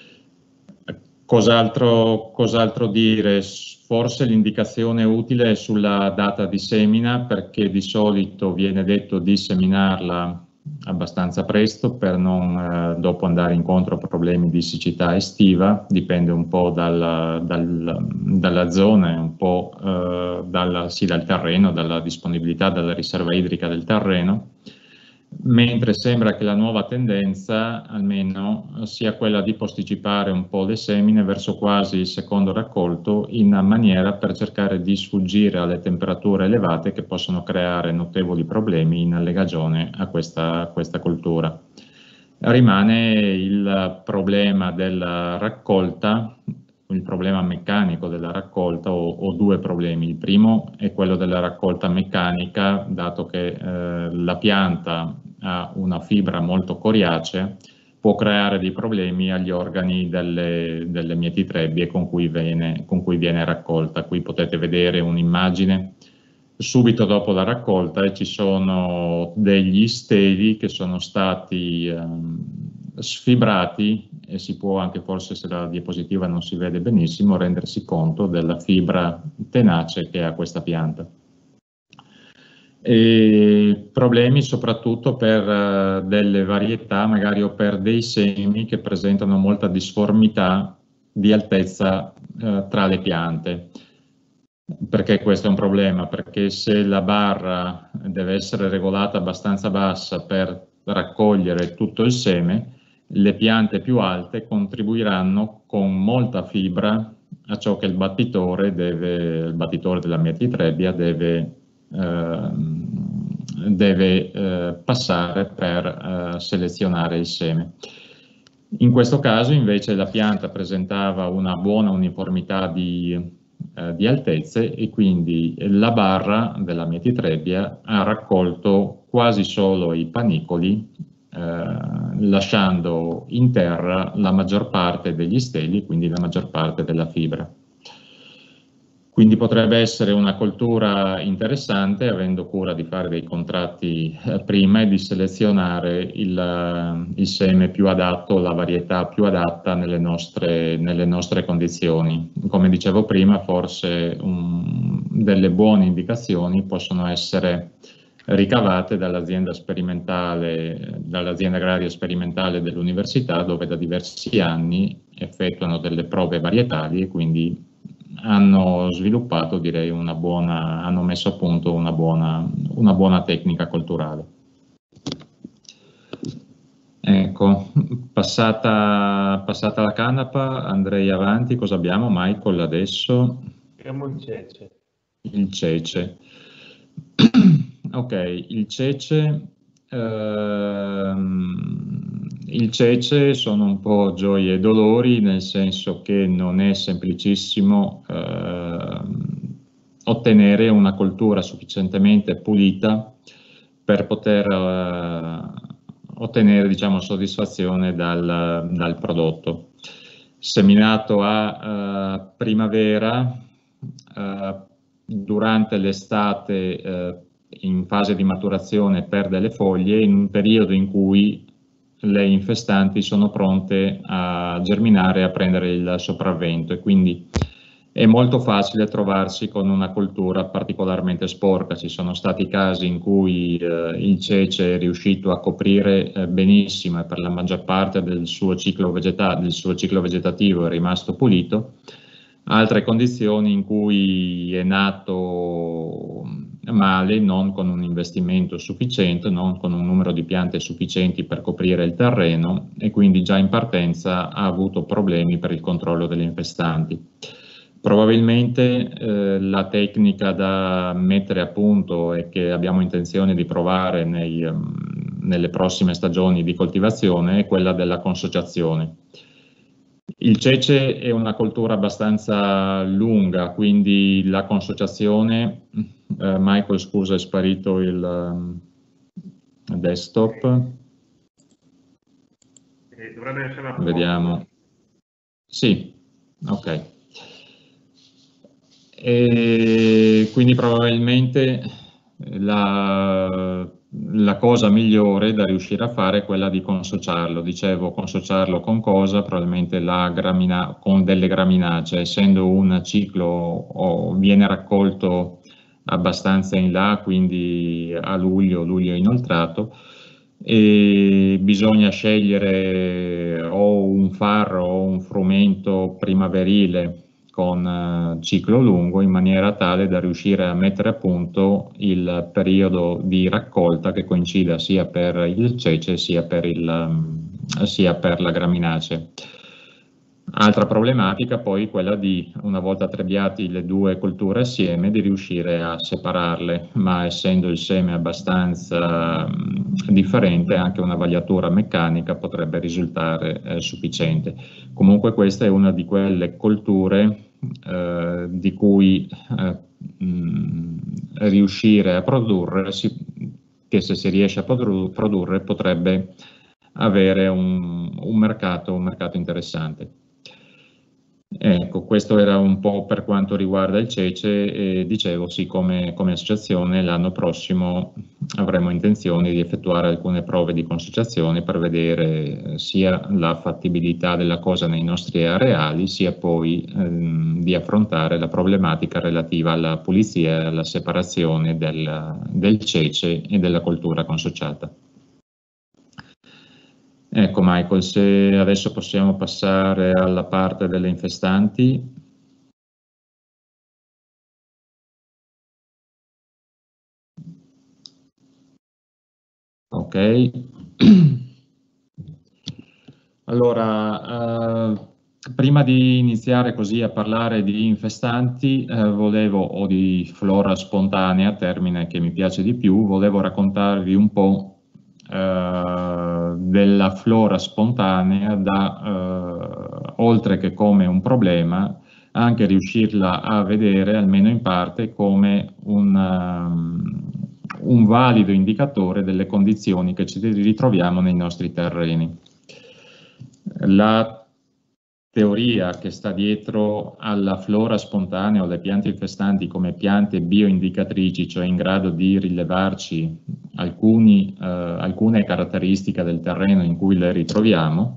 Cos'altro dire? Forse l'indicazione utile è sulla data di semina, perché di solito viene detto di seminarla abbastanza presto per non dopo andare incontro a problemi di siccità estiva. Dipende un po' dalla zona, un po' dal terreno, dalla disponibilità, dalla riserva idrica del terreno, mentre sembra che la nuova tendenza almeno sia quella di posticipare un po' le semine verso quasi il secondo raccolto, in maniera per cercare di sfuggire alle temperature elevate che possono creare notevoli problemi in allegagione a questa coltura. Rimane il problema della raccolta, il problema meccanico della raccolta, o due problemi. Il primo è quello della raccolta meccanica, dato che la pianta ha una fibra molto coriacea, può creare dei problemi agli organi delle mietitrebbie con cui viene raccolta. Qui potete vedere un'immagine subito dopo la raccolta e ci sono degli steli che sono stati sfibrati e si può anche, forse se la diapositiva non si vede benissimo, rendersi conto della fibra tenace che ha questa pianta. E problemi soprattutto per delle varietà magari o per dei semi che presentano molta disformità di altezza tra le piante. Perché questo è un problema? Perché se la barra deve essere regolata abbastanza bassa per raccogliere tutto il seme, le piante più alte contribuiranno con molta fibra a ciò che il battitore della mietitrebbia deve passare per selezionare il seme. In questo caso invece la pianta presentava una buona uniformità di altezze e quindi la barra della mietitrebbia ha raccolto quasi solo i panicoli, lasciando in terra la maggior parte degli steli, quindi la maggior parte della fibra. Quindi potrebbe essere una coltura interessante, avendo cura di fare dei contratti prima e di selezionare il seme più adatto, la varietà più adatta nelle nostre condizioni. Come dicevo prima, forse delle buone indicazioni possono essere ricavate dall'azienda agraria sperimentale dell'università, dove da diversi anni effettuano delle prove varietali e quindi hanno sviluppato, direi, hanno messo a punto una buona tecnica colturale. Ecco, passata la canapa, andrei avanti. Cosa abbiamo, Michael, adesso? Abbiamo il cece. Il cece. Ok, il cece. Il cece sono un po' gioie e dolori, nel senso che non è semplicissimo ottenere una coltura sufficientemente pulita per poter ottenere, diciamo, soddisfazione dal prodotto. Seminato a primavera, durante l'estate in fase di maturazione perde le foglie, in un periodo in cui le infestanti sono pronte a germinare e a prendere il sopravvento, e quindi è molto facile trovarsi con una coltura particolarmente sporca. Ci sono stati casi in cui il cece è riuscito a coprire benissimo e per la maggior parte del suo ciclo vegetativo è rimasto pulito. Altre condizioni in cui è nato male, non con un investimento sufficiente, non con un numero di piante sufficienti per coprire il terreno, e quindi già in partenza ha avuto problemi per il controllo delle infestanti. Probabilmente la tecnica da mettere a punto e che abbiamo intenzione di provare nelle prossime stagioni di coltivazione è quella della consociazione. Il cece è una coltura abbastanza lunga, quindi la consociazione, Michael, scusa, è sparito il desktop. Dovrebbe essere una Vediamo. Sì, ok. E quindi probabilmente la cosa migliore da riuscire a fare è quella di consociarlo. Dicevo, consociarlo con cosa? Probabilmente con delle graminacee, essendo un ciclo viene raccolto abbastanza in là, quindi a luglio inoltrato, e bisogna scegliere o un farro o un frumento primaverile con ciclo lungo, in maniera tale da riuscire a mettere a punto il periodo di raccolta che coincida sia per il cece sia per la graminacea. Altra problematica poi quella di, una volta trebbiati le due colture assieme, di riuscire a separarle, ma essendo il seme abbastanza differente, anche una vagliatura meccanica potrebbe risultare sufficiente. Comunque questa è una di quelle colture di cui riuscire a produrre, che se si riesce a produrre potrebbe avere un mercato interessante. Ecco, questo era un po' per quanto riguarda il cece, e dicevo sì, come associazione l'anno prossimo avremo intenzione di effettuare alcune prove di consociazione per vedere sia la fattibilità della cosa nei nostri areali, sia poi di affrontare la problematica relativa alla pulizia e alla separazione del cece e della coltura consociata. Ecco Michael, se adesso possiamo passare alla parte delle infestanti. Ok. Allora, prima di iniziare così a parlare di infestanti, o di flora spontanea, termine che mi piace di più, volevo raccontarvi un po' della flora spontanea oltre che come un problema, anche riuscirla a vedere, almeno in parte, come un valido indicatore delle condizioni che ci ritroviamo nei nostri terreni. La teoria che sta dietro alla flora spontanea o alle piante infestanti come piante bioindicatrici, cioè in grado di rilevarci alcune caratteristiche del terreno in cui le ritroviamo,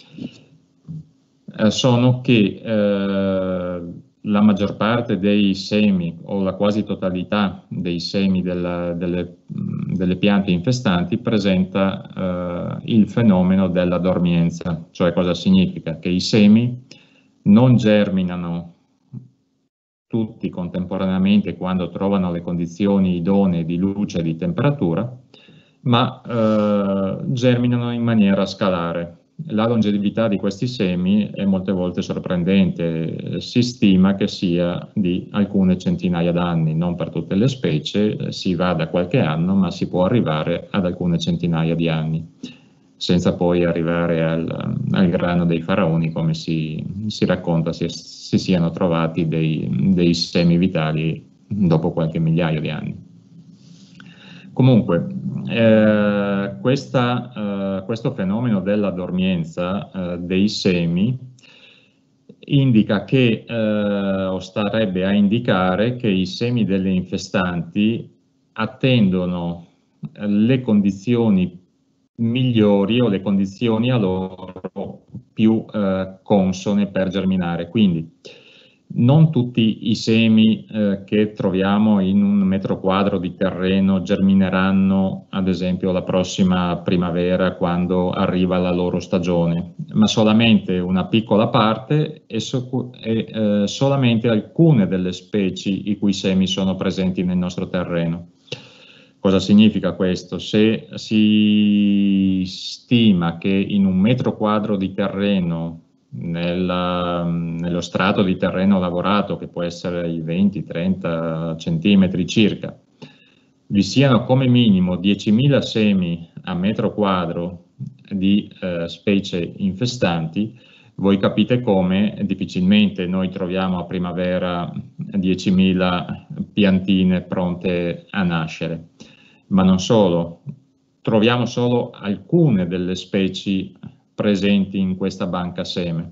sono che la maggior parte dei semi o la quasi totalità dei semi delle piante infestanti presenta il fenomeno della dormienza. Cioè cosa significa? Che i semi non germinano tutti contemporaneamente quando trovano le condizioni idonee di luce e di temperatura, ma germinano in maniera scalare. La longevità di questi semi è molte volte sorprendente, si stima che sia di alcune centinaia d'anni, non per tutte le specie, si va da qualche anno, ma si può arrivare ad alcune centinaia di anni, senza poi arrivare al grano dei faraoni, come si racconta si siano trovati dei semi vitali dopo qualche migliaio di anni. Comunque, questo fenomeno della dormienza dei semi indica che, o starebbe a indicare che i semi delle infestanti attendono le condizioni migliori o le condizioni a loro più consone per germinare. Quindi, non tutti i semi che troviamo in un metro quadro di terreno germineranno, ad esempio, la prossima primavera quando arriva la loro stagione, ma solamente una piccola parte e solamente alcune delle specie i cui semi sono presenti nel nostro terreno. Cosa significa questo? Se si stima che in un metro quadro di terreno, nello strato di terreno lavorato, che può essere i 20-30 centimetri circa, vi siano come minimo 10.000 semi a metro quadro di specie infestanti, voi capite come difficilmente noi troviamo a primavera 10.000 piantine pronte a nascere. Ma non solo, troviamo solo alcune delle specie presenti in questa banca seme.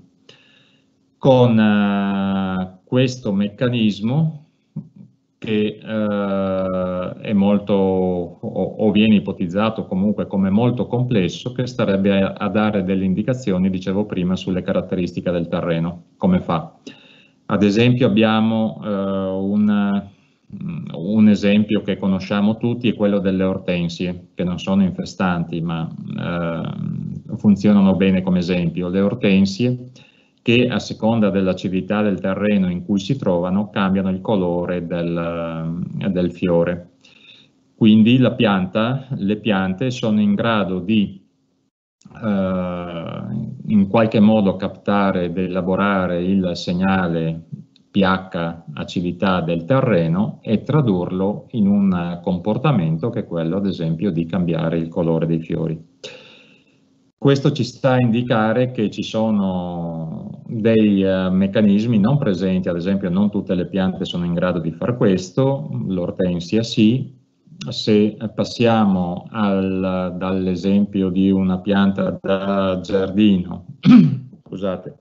Con questo meccanismo che è molto, o viene ipotizzato comunque come molto complesso, che starebbe a dare delle indicazioni, dicevo prima, sulle caratteristiche del terreno. Come fa? Ad esempio abbiamo un esempio che conosciamo tutti, è quello delle ortensie, che non sono infestanti, ma funzionano bene come esempio. Le ortensie, che a seconda dell'acidità del terreno in cui si trovano, cambiano il colore del fiore. Quindi le piante sono in grado di in qualche modo captare ed elaborare il segnale pH, acidità del terreno e tradurlo in un comportamento che è quello, ad esempio, di cambiare il colore dei fiori. Questo ci sta a indicare che ci sono dei meccanismi non presenti, ad esempio non tutte le piante sono in grado di far questo, l'ortensia sì. Se passiamo dall'esempio di una pianta da giardino, scusate,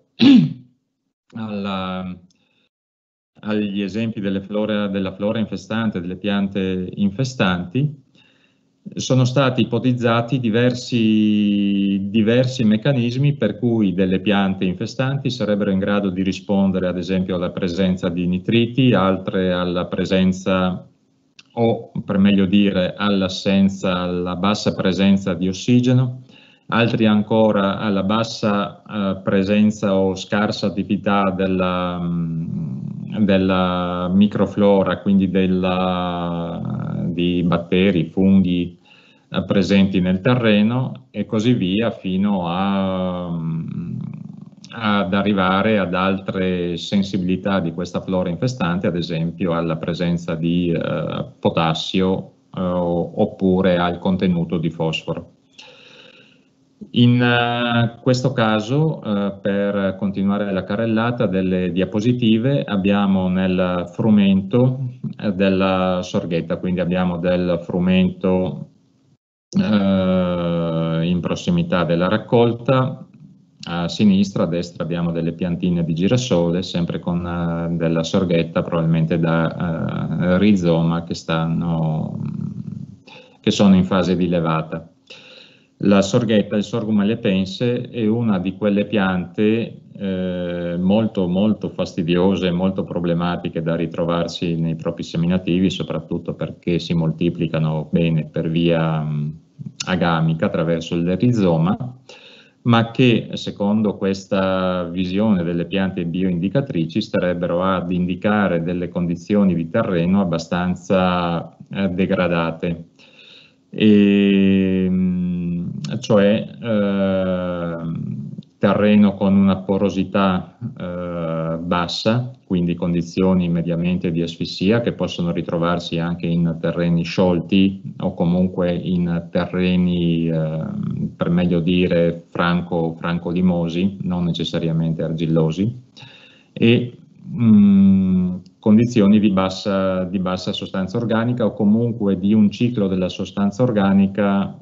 agli esempi della flora infestante, delle piante infestanti, sono stati ipotizzati diversi meccanismi per cui delle piante infestanti sarebbero in grado di rispondere, ad esempio, alla presenza di nitriti, altre alla presenza, o per meglio dire all'assenza, alla bassa presenza di ossigeno, altri ancora alla bassa presenza o scarsa attività della microflora, quindi di batteri, funghi, presenti nel terreno e così via fino ad arrivare ad altre sensibilità di questa flora infestante, ad esempio alla presenza di potassio oppure al contenuto di fosforo. In questo caso, per continuare la carrellata delle diapositive, abbiamo nel frumento della sorghetta, quindi abbiamo del frumento in prossimità della raccolta. A sinistra, a destra abbiamo delle piantine di girasole, sempre con della sorghetta, probabilmente da rizoma, che sono in fase di levata. La sorghetta, il Sorghum malepense, è una di quelle piante molto fastidiose e molto problematiche da ritrovarsi nei propri seminativi, soprattutto perché si moltiplicano bene per via agamica attraverso il rizoma, ma che secondo questa visione delle piante bioindicatrici starebbero ad indicare delle condizioni di terreno abbastanza degradate, cioè terreno con una porosità bassa, quindi condizioni mediamente di asfissia che possono ritrovarsi anche in terreni sciolti o comunque in terreni, per meglio dire, franco-limosi, non necessariamente argillosi, e condizioni di bassa sostanza organica o comunque di un ciclo della sostanza organica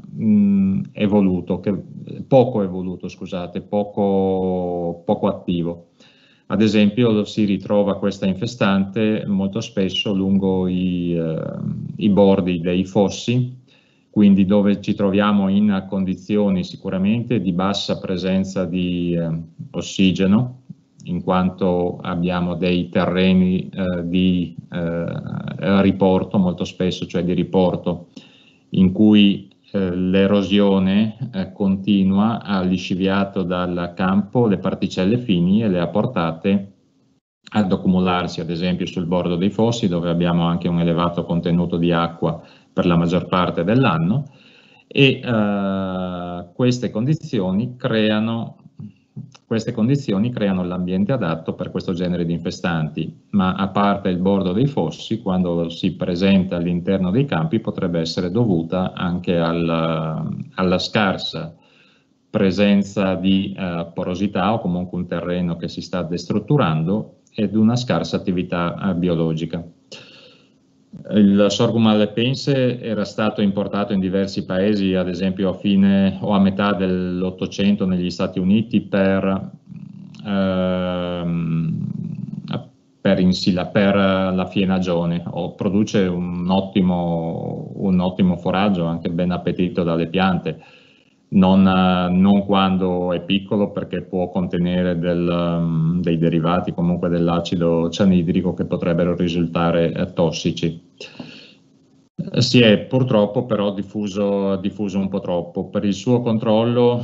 poco evoluto, scusate, poco attivo. Ad esempio si ritrova questa infestante molto spesso lungo i bordi dei fossi, quindi dove ci troviamo in condizioni sicuramente di bassa presenza di ossigeno, in quanto abbiamo dei terreni di riporto molto spesso, cioè di riporto, in cui l'erosione continua, ha lisciviato dal campo le particelle fini e le ha portate ad accumularsi, ad esempio sul bordo dei fossi, dove abbiamo anche un elevato contenuto di acqua per la maggior parte dell'anno, e queste condizioni creano l'ambiente adatto per questo genere di infestanti, ma a parte il bordo dei fossi, quando si presenta all'interno dei campi potrebbe essere dovuta anche alla scarsa presenza di porosità o comunque un terreno che si sta destrutturando ed una scarsa attività biologica. Il Sorghum malepense era stato importato in diversi paesi, ad esempio a fine o a metà dell'Ottocento negli Stati Uniti per la fienagione, produce un ottimo foraggio, anche ben appetito dalle piante, non quando è piccolo, perché può contenere dei derivati comunque dell'acido cianidrico che potrebbero risultare tossici. Si è purtroppo però diffuso un po' troppo. Per il suo controllo,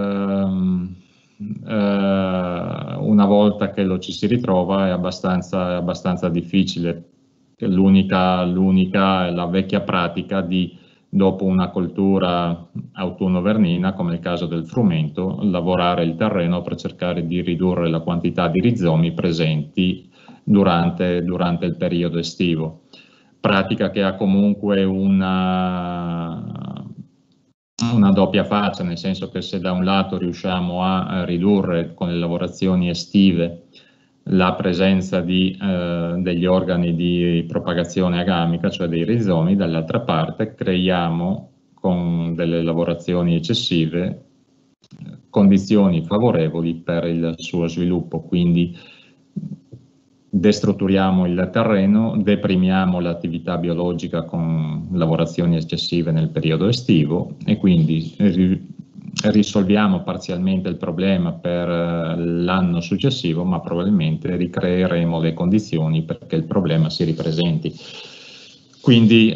una volta che lo ci si ritrova, è abbastanza difficile. L'unica è la vecchia pratica di, dopo una coltura autunno-vernina, come il caso del frumento, lavorare il terreno per cercare di ridurre la quantità di rizomi presenti durante il periodo estivo. Pratica che ha comunque una doppia faccia, nel senso che se da un lato riusciamo a ridurre con le lavorazioni estive la presenza degli organi di propagazione agamica, cioè dei rizomi, dall'altra parte creiamo con delle lavorazioni eccessive condizioni favorevoli per il suo sviluppo, quindi destrutturiamo il terreno, deprimiamo l'attività biologica con lavorazioni eccessive nel periodo estivo e quindi risolviamo parzialmente il problema per l'anno successivo, ma probabilmente ricreeremo le condizioni perché il problema si ripresenti. Quindi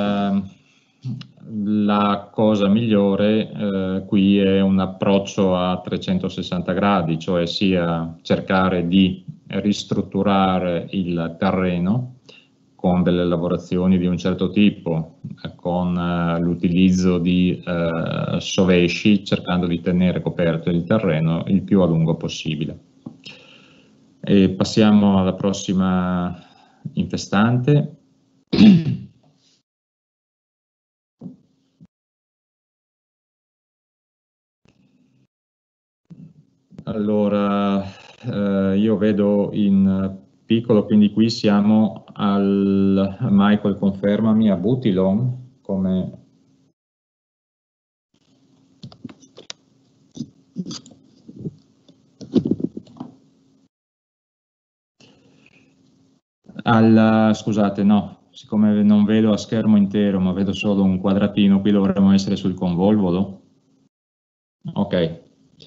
la cosa migliore qui è un approccio a 360 gradi, cioè sia cercare di ristrutturare il terreno con delle lavorazioni di un certo tipo, con l'utilizzo di sovesci, cercando di tenere coperto il terreno il più a lungo possibile. E passiamo alla prossima infestante. Allora, io vedo in piccolo, quindi qui siamo al, Michael, confermami, a Butilon come... Scusate, no, siccome non vedo a schermo intero, ma vedo solo un quadratino, qui dovremmo essere sul convolvolo. Ok.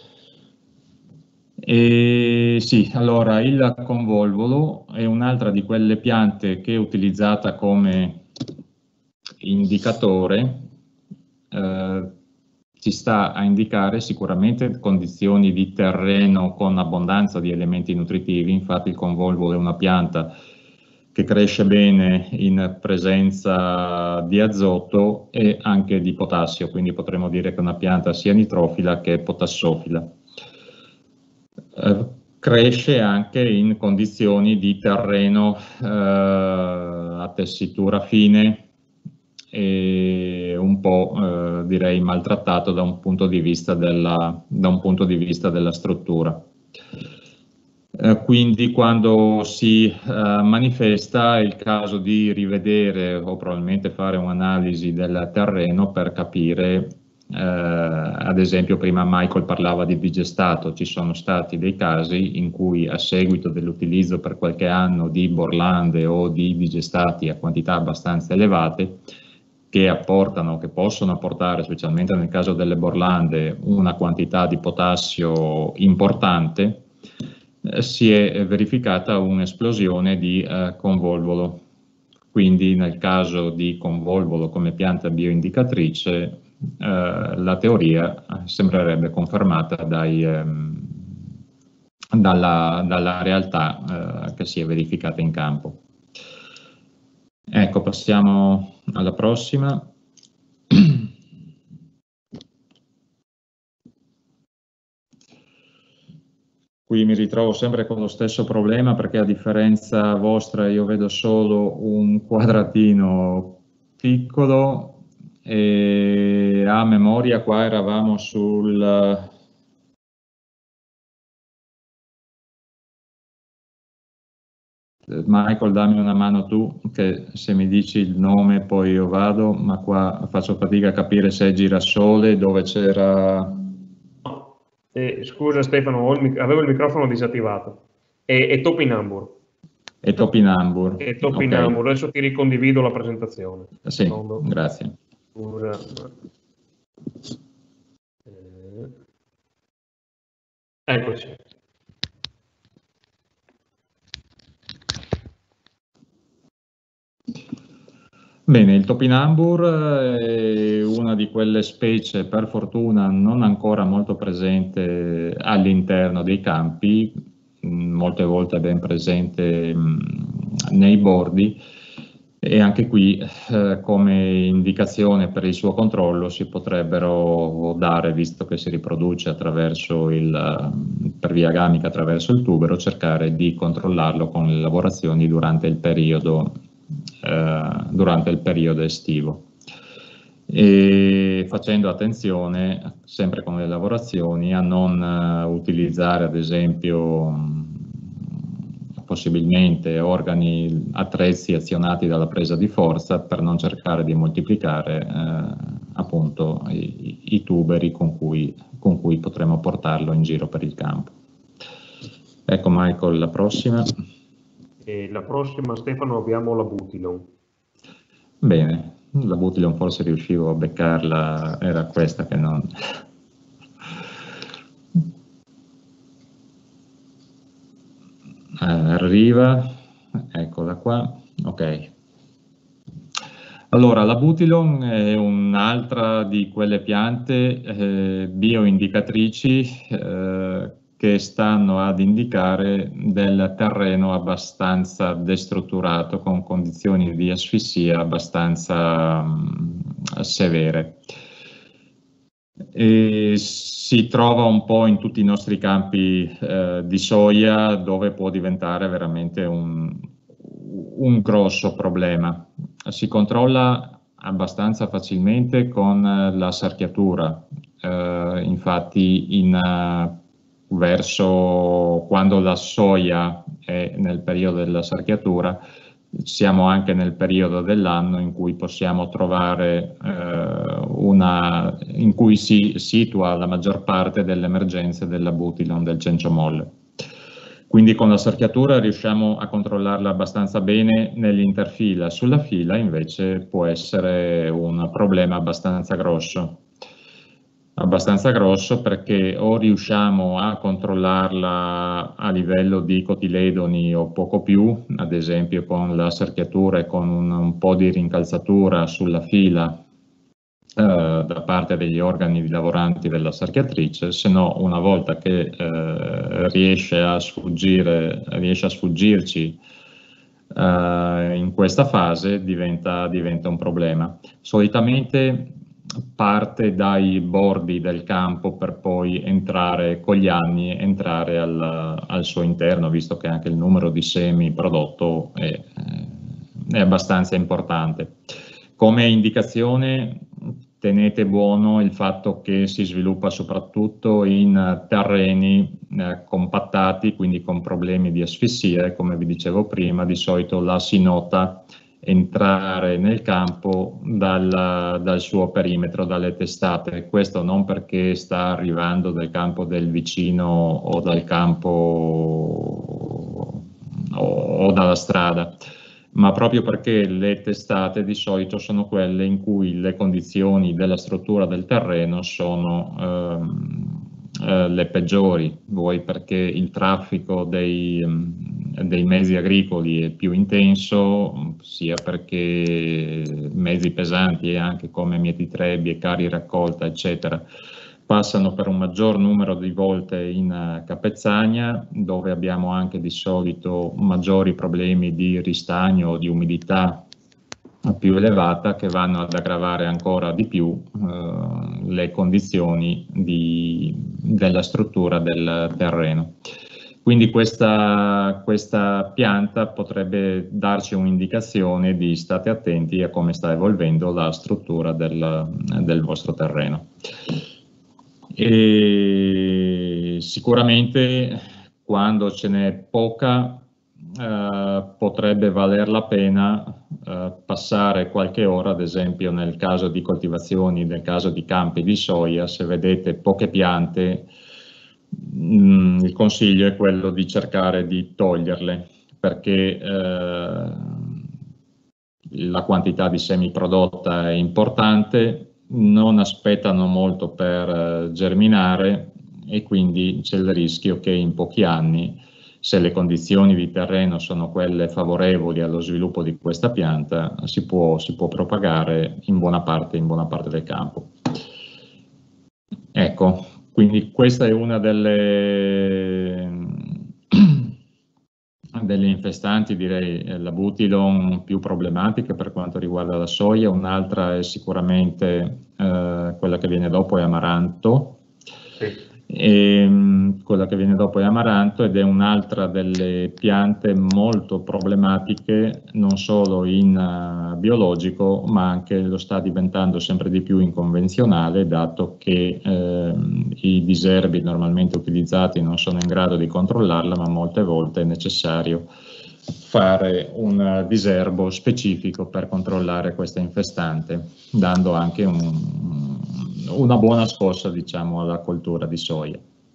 Sì, allora il convolvolo è un'altra di quelle piante che è utilizzata come indicatore, ci sta a indicare sicuramente condizioni di terreno con abbondanza di elementi nutritivi. Infatti il convolvolo è una pianta che cresce bene in presenza di azoto e anche di potassio, quindi potremmo dire che è una pianta sia nitrofila che potassofila. Cresce anche in condizioni di terreno a tessitura fine e un po' direi maltrattato da un punto di vista della struttura. Quindi quando si manifesta è il caso di rivedere o probabilmente fare un'analisi del terreno per capire, ad esempio prima Michael parlava di digestato, ci sono stati dei casi in cui a seguito dell'utilizzo per qualche anno di borlande o di digestati a quantità abbastanza elevate, che possono apportare, specialmente nel caso delle borlande, una quantità di potassio importante, si è verificata un'esplosione di convolvolo. Quindi nel caso di convolvolo come pianta bioindicatrice, la teoria sembrerebbe confermata dalla realtà che si è verificata in campo. Ecco, passiamo alla prossima. Qui mi ritrovo sempre con lo stesso problema perché a differenza vostra io vedo solo un quadratino piccolo e a memoria qua eravamo sul... Michael, dammi una mano tu, che se mi dici il nome poi io vado, ma qua faccio fatica a capire se è girasole, dove c'era... Scusa Stefano, avevo il microfono disattivato. È Topinambur. È Topinambur. È Topinambur, okay. Adesso ti ricondivido la presentazione. Sì, grazie. Eccoci. Bene, il Topinambur è una di quelle specie, per fortuna, non ancora molto presente all'interno dei campi, molte volte ben presente nei bordi, e anche qui come indicazione per il suo controllo si potrebbero dare, visto che si riproduce per via gamica attraverso il tubero, cercare di controllarlo con le lavorazioni durante il periodo estivo, e facendo attenzione sempre con le lavorazioni a non utilizzare ad esempio possibilmente attrezzi azionati dalla presa di forza, per non cercare di moltiplicare appunto i tuberi con cui potremo portarlo in giro per il campo. Ecco Michael, la prossima. La prossima, Stefano, abbiamo la Butilon. Bene, la Butilon forse riuscivo a beccarla, era questa che non... Arriva, eccola qua, ok. Allora, la Butilon è un'altra di quelle piante bioindicatrici che stanno ad indicare del terreno abbastanza destrutturato, con condizioni di asfissia abbastanza severe. E si trova un po' in tutti i nostri campi di soia, dove può diventare veramente un grosso problema. Si controlla abbastanza facilmente con la sarchiatura. Infatti verso quando la soia è nel periodo della sarchiatura, siamo anche nel periodo dell'anno in cui possiamo trovare in cui si situa la maggior parte delle emergenze della Butilon, del cencio molle. Quindi con la sarchiatura riusciamo a controllarla abbastanza bene nell'interfila. Sulla fila invece può essere un problema abbastanza grosso perché o riusciamo a controllarla a livello di cotiledoni o poco più, ad esempio con la sarchiatura e con un po' di rincalzatura sulla fila da parte degli organi lavoranti della sarchiatrice, se no una volta che riesce a sfuggirci in questa fase diventa un problema. Solitamente parte dai bordi del campo per poi entrare con gli anni al suo interno, visto che anche il numero di semi prodotto è abbastanza importante. Come indicazione tenete buono il fatto che si sviluppa soprattutto in terreni compattati, quindi con problemi di asfissia, e come vi dicevo prima, di solito la si nota entrare nel campo dal suo perimetro, dalle testate. Questo non perché sta arrivando dal campo del vicino o dal campo o dalla strada, ma proprio perché le testate di solito sono quelle in cui le condizioni della struttura del terreno sono le peggiori, vuoi perché il traffico dei mezzi agricoli è più intenso, sia perché mezzi pesanti, anche come mietitrebbie, carri raccolta, eccetera, passano per un maggior numero di volte in capezzagna, dove abbiamo anche di solito maggiori problemi di ristagno o di umidità più elevata, che vanno ad aggravare ancora di più le condizioni della struttura del terreno. Quindi questa pianta potrebbe darci un'indicazione di state attenti a come sta evolvendo la struttura del vostro terreno. E sicuramente quando ce n'è poca potrebbe valer la pena passare qualche ora, ad esempio nel caso di coltivazioni, nel caso di campi di soia, se vedete poche piante, il consiglio è quello di cercare di toglierle, perché la quantità di semi prodotta è importante, non aspettano molto per germinare, e quindi c'è il rischio che in pochi anni, se le condizioni di terreno sono quelle favorevoli allo sviluppo di questa pianta, si può propagare in buona parte del campo. Ecco, quindi questa è una delle infestanti, direi, la Butilon più problematica per quanto riguarda la soia. Un'altra è sicuramente quella che viene dopo è amaranto. Sì. Quella che viene dopo è amaranto, ed è un'altra delle piante molto problematiche, non solo in biologico, ma anche lo sta diventando sempre di più in convenzionale, dato che i diserbi normalmente utilizzati non sono in grado di controllarla, ma molte volte è necessario fare un diserbo specifico per controllare questa infestante, dando anche una buona scossa, diciamo, alla coltura di soia.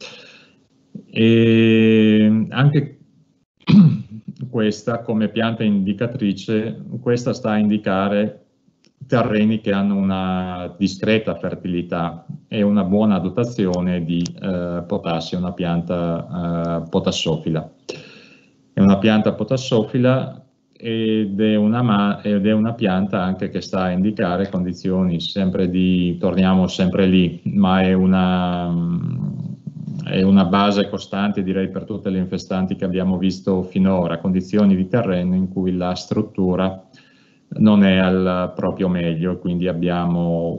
E anche questa, come pianta indicatrice, questa sta a indicare terreni che hanno una discreta fertilità e una buona dotazione di potassio, una pianta potassofila. È una pianta potassofila ed è una pianta anche che sta a indicare condizioni sempre torniamo sempre lì, ma è una è una base costante, direi, per tutte le infestanti che abbiamo visto finora, condizioni di terreno in cui la struttura non è al proprio meglio, quindi abbiamo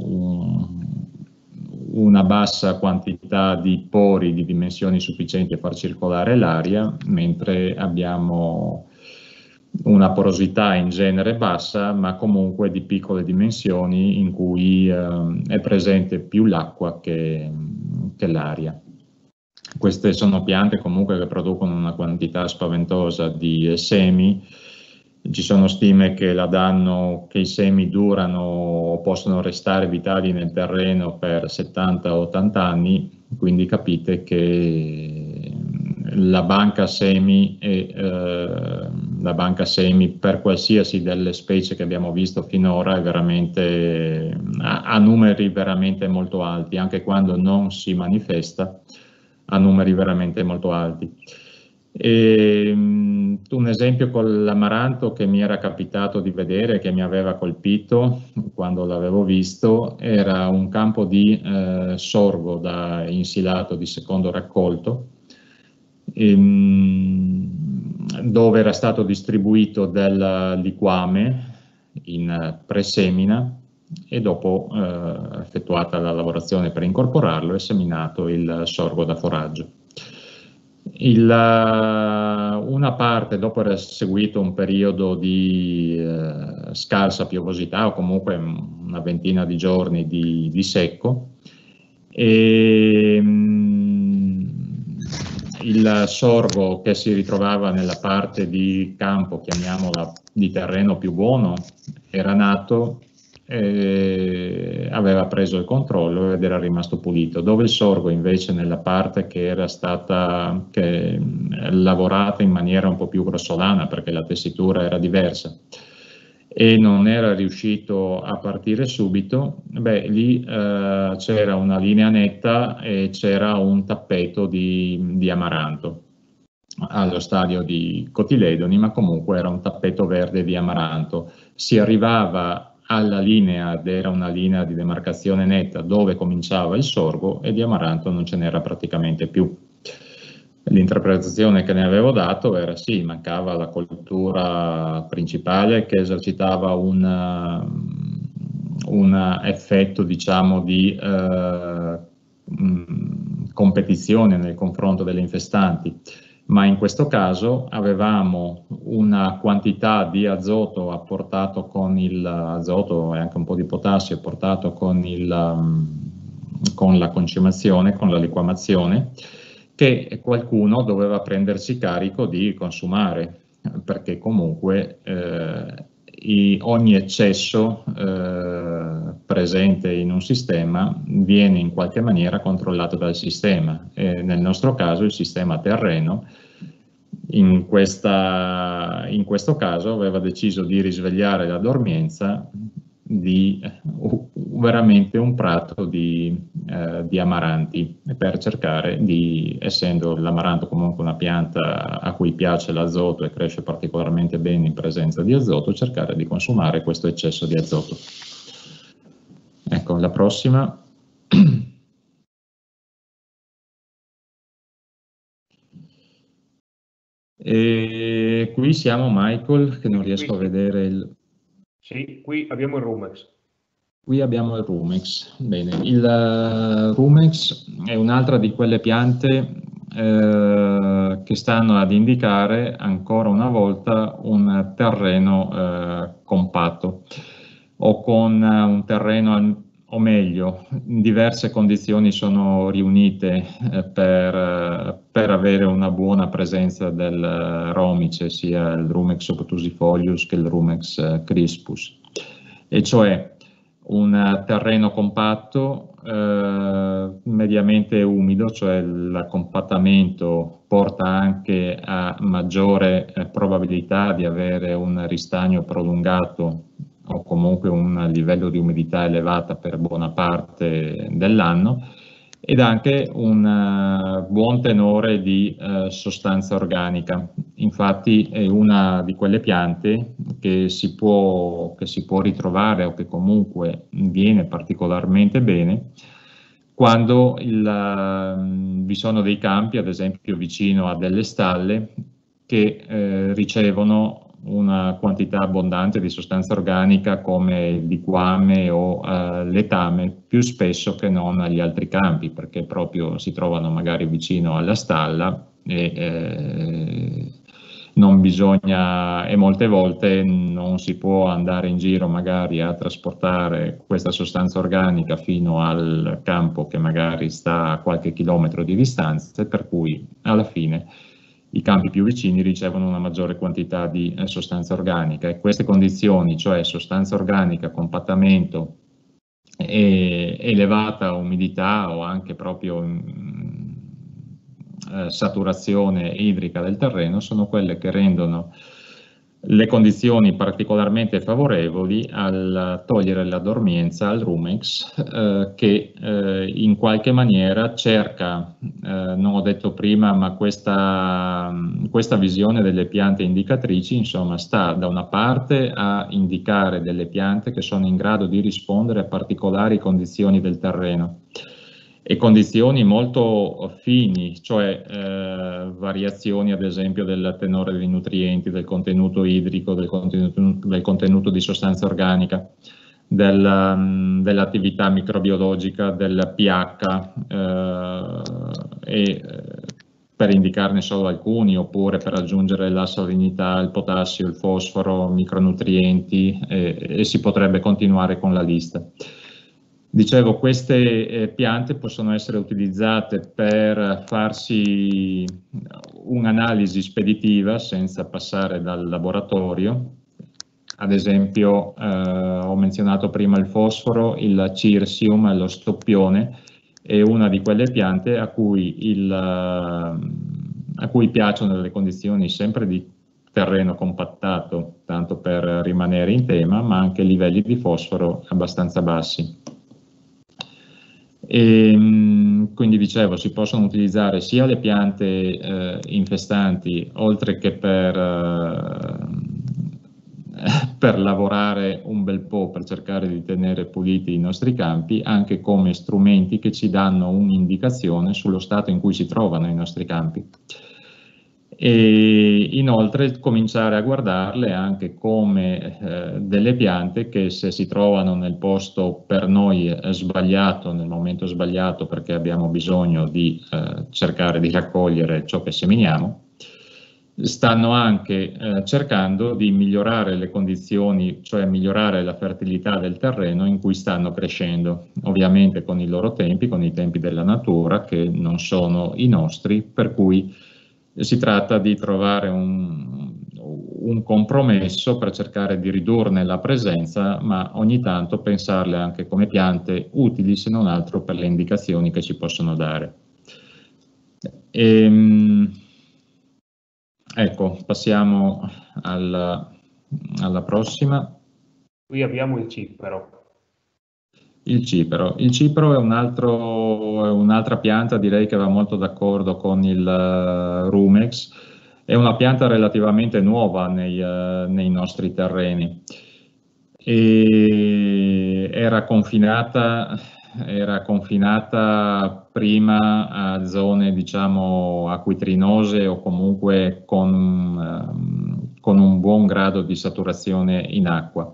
una bassa quantità di pori di dimensioni sufficienti a far circolare l'aria, mentre abbiamo una porosità in genere bassa, ma comunque di piccole dimensioni in cui è presente più l'acqua che l'aria. Queste sono piante comunque che producono una quantità spaventosa di semi. Ci sono stime che i semi durano o possono restare vitali nel terreno per 70-80 anni, quindi capite che la banca semi per qualsiasi delle specie che abbiamo visto finora è ha numeri veramente molto alti, anche quando non si manifesta, ha numeri veramente molto alti. Un esempio con l'amaranto che mi era capitato di vedere, che mi aveva colpito quando l'avevo visto, era un campo di sorgo da insilato di secondo raccolto, dove era stato distribuito del liquame in presemina e dopo effettuata la lavorazione per incorporarlo è seminato il sorgo da foraggio. Una parte, dopo era seguito un periodo di scarsa piovosità o comunque una ventina di giorni di secco, e il sorgo che si ritrovava nella parte di campo, chiamiamola di terreno più buono, era nato, aveva preso il controllo ed era rimasto pulito, dove il sorgo invece nella parte che era stata lavorata in maniera un po' più grossolana perché la tessitura era diversa e non era riuscito a partire subito, lì c'era una linea netta e c'era un tappeto di amaranto allo stadio di cotiledoni, ma comunque era un tappeto verde di amaranto. Si arrivava alla linea, ed era una linea di demarcazione netta dove cominciava il sorgo, e di amaranto non ce n'era praticamente più. L'interpretazione che ne avevo dato era sì, mancava la coltura principale che esercitava un effetto, diciamo, di competizione nel confronto delle infestanti, ma in questo caso avevamo una quantità di azoto apportato con azoto e anche un po' di potassio apportato con la concimazione, con la liquamazione, che qualcuno doveva prendersi carico di consumare, perché comunque ogni eccesso presente in un sistema viene in qualche maniera controllato dal sistema. Nel nostro caso il sistema terreno in questo caso aveva deciso di risvegliare la dormienza di veramente un prato di amaranti, per cercare di, essendo l'amaranto comunque una pianta a cui piace l'azoto e cresce particolarmente bene in presenza di azoto, cercare di consumare questo eccesso di azoto. Ecco, la prossima. E qui siamo, Michael, che non riesco a vedere il... Sì, qui abbiamo il Rumex. Qui abbiamo il Rumex. Bene, il Rumex è un'altra di quelle piante che stanno ad indicare ancora una volta un terreno compatto, o con un terreno, o meglio, diverse condizioni sono riunite per avere una buona presenza del romice, sia il Rumex obtusifolius che il Rumex crispus, e cioè un terreno compatto, mediamente umido, cioè il compattamento porta anche a maggiore probabilità di avere un ristagno prolungato o comunque un livello di umidità elevata per buona parte dell'anno, ed anche un buon tenore di sostanza organica. Infatti è una di quelle piante che si può ritrovare, o che comunque viene particolarmente bene quando vi sono dei campi, ad esempio vicino a delle stalle, che ricevono una quantità abbondante di sostanza organica come il liquame o l'etame, più spesso che non agli altri campi, perché proprio si trovano magari vicino alla stalla e non bisogna, e molte volte non si può andare in giro magari a trasportare questa sostanza organica fino al campo che magari sta a qualche chilometro di distanza, per cui alla fine i campi più vicini ricevono una maggiore quantità di sostanza organica, e queste condizioni, cioè sostanza organica, compattamento e elevata umidità o anche proprio saturazione idrica del terreno, sono quelle che rendono le condizioni particolarmente favorevoli al togliere la dormienza al Rumex, che in qualche maniera cerca, non ho detto prima, ma questa visione delle piante indicatrici, insomma, sta da una parte a indicare delle piante che sono in grado di rispondere a particolari condizioni del terreno, e condizioni molto fini, cioè variazioni ad esempio del tenore dei nutrienti, del contenuto idrico, del contenuto di sostanza organica, dell'attività microbiologica, del pH, per indicarne solo alcuni, oppure per aggiungere la salinità, il potassio, il fosforo, micronutrienti, e si potrebbe continuare con la lista. Dicevo, queste piante possono essere utilizzate per farsi un'analisi speditiva senza passare dal laboratorio. Ad esempio, ho menzionato prima il fosforo, il cirsium, lo stoppione, è una di quelle piante a cui piacciono delle condizioni sempre di terreno compattato, tanto per rimanere in tema, ma anche livelli di fosforo abbastanza bassi. E quindi dicevo, si possono utilizzare sia le piante infestanti, oltre che per lavorare un bel po', per cercare di tenere puliti i nostri campi, anche come strumenti che ci danno un'indicazione sullo stato in cui si trovano i nostri campi. E inoltre cominciare a guardarle anche come delle piante che, se si trovano nel posto per noi sbagliato, nel momento sbagliato, perché abbiamo bisogno di cercare di raccogliere ciò che seminiamo, stanno anche cercando di migliorare le condizioni, cioè migliorare la fertilità del terreno in cui stanno crescendo, ovviamente con i loro tempi, con i tempi della natura, che non sono i nostri, per cui si tratta di trovare un compromesso per cercare di ridurne la presenza, ma ogni tanto pensarle anche come piante utili, se non altro per le indicazioni che ci possono dare. Ecco, passiamo alla prossima. Qui abbiamo il cipero. Il cipero è un'altra pianta, direi che va molto d'accordo con il Rumex. È una pianta relativamente nuova nei nostri terreni. E era confinata prima a zone, diciamo, acquitrinose o comunque con un buon grado di saturazione in acqua.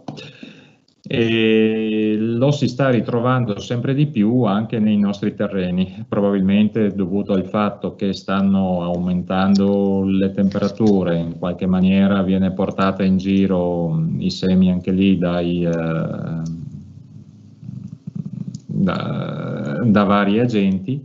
E lo si sta ritrovando sempre di più anche nei nostri terreni, probabilmente dovuto al fatto che stanno aumentando le temperature, in qualche maniera viene portata in giro i semi anche lì da vari agenti,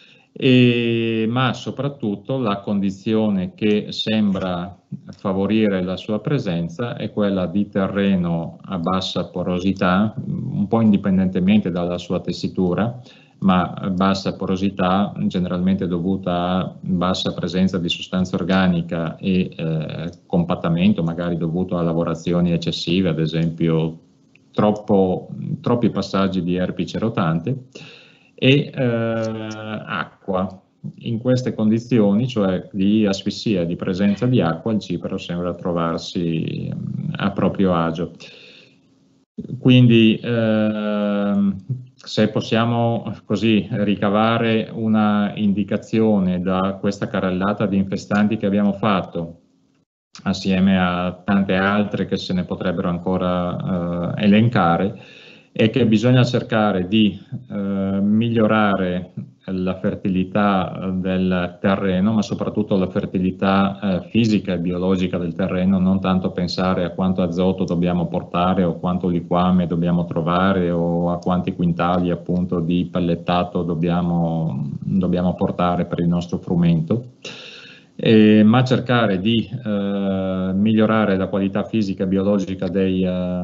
ma soprattutto la condizione che sembra favorire la sua presenza è quella di terreno a bassa porosità, un po' indipendentemente dalla sua tessitura, ma bassa porosità generalmente dovuta a bassa presenza di sostanza organica e compattamento, magari dovuto a lavorazioni eccessive, ad esempio troppi passaggi di erpice rotante, e acqua. In queste condizioni, cioè di asfissia, di presenza di acqua, il cipero sembra trovarsi a proprio agio. Quindi se possiamo così ricavare una indicazione da questa carrellata di infestanti che abbiamo fatto, assieme a tante altre che se ne potrebbero ancora elencare, è che bisogna cercare di migliorare la fertilità del terreno, ma soprattutto la fertilità fisica e biologica del terreno, non tanto pensare a quanto azoto dobbiamo portare o quanto liquame dobbiamo trovare o a quanti quintali appunto di pellettato dobbiamo portare per il nostro frumento. Ma cercare di migliorare la qualità fisica e biologica dei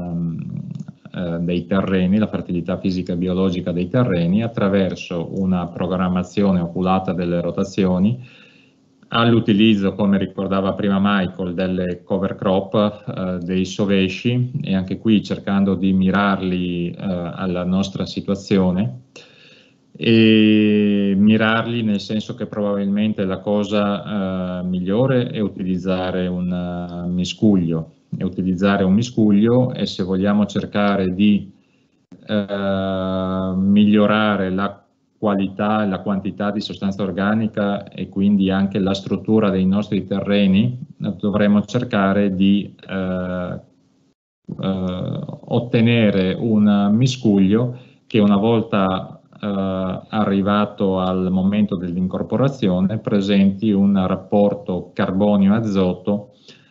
terreni, la fertilità fisica e biologica dei terreni attraverso una programmazione oculata delle rotazioni, all'utilizzo, come ricordava prima Michael, delle cover crop, dei sovesci, e anche qui cercando di mirarli alla nostra situazione, e mirarli nel senso che probabilmente la cosa migliore è utilizzare un miscuglio. E se vogliamo cercare di migliorare la qualità e la quantità di sostanza organica e quindi anche la struttura dei nostri terreni, dovremo cercare di ottenere un miscuglio che, una volta arrivato al momento dell'incorporazione, presenti un rapporto carbonio-azoto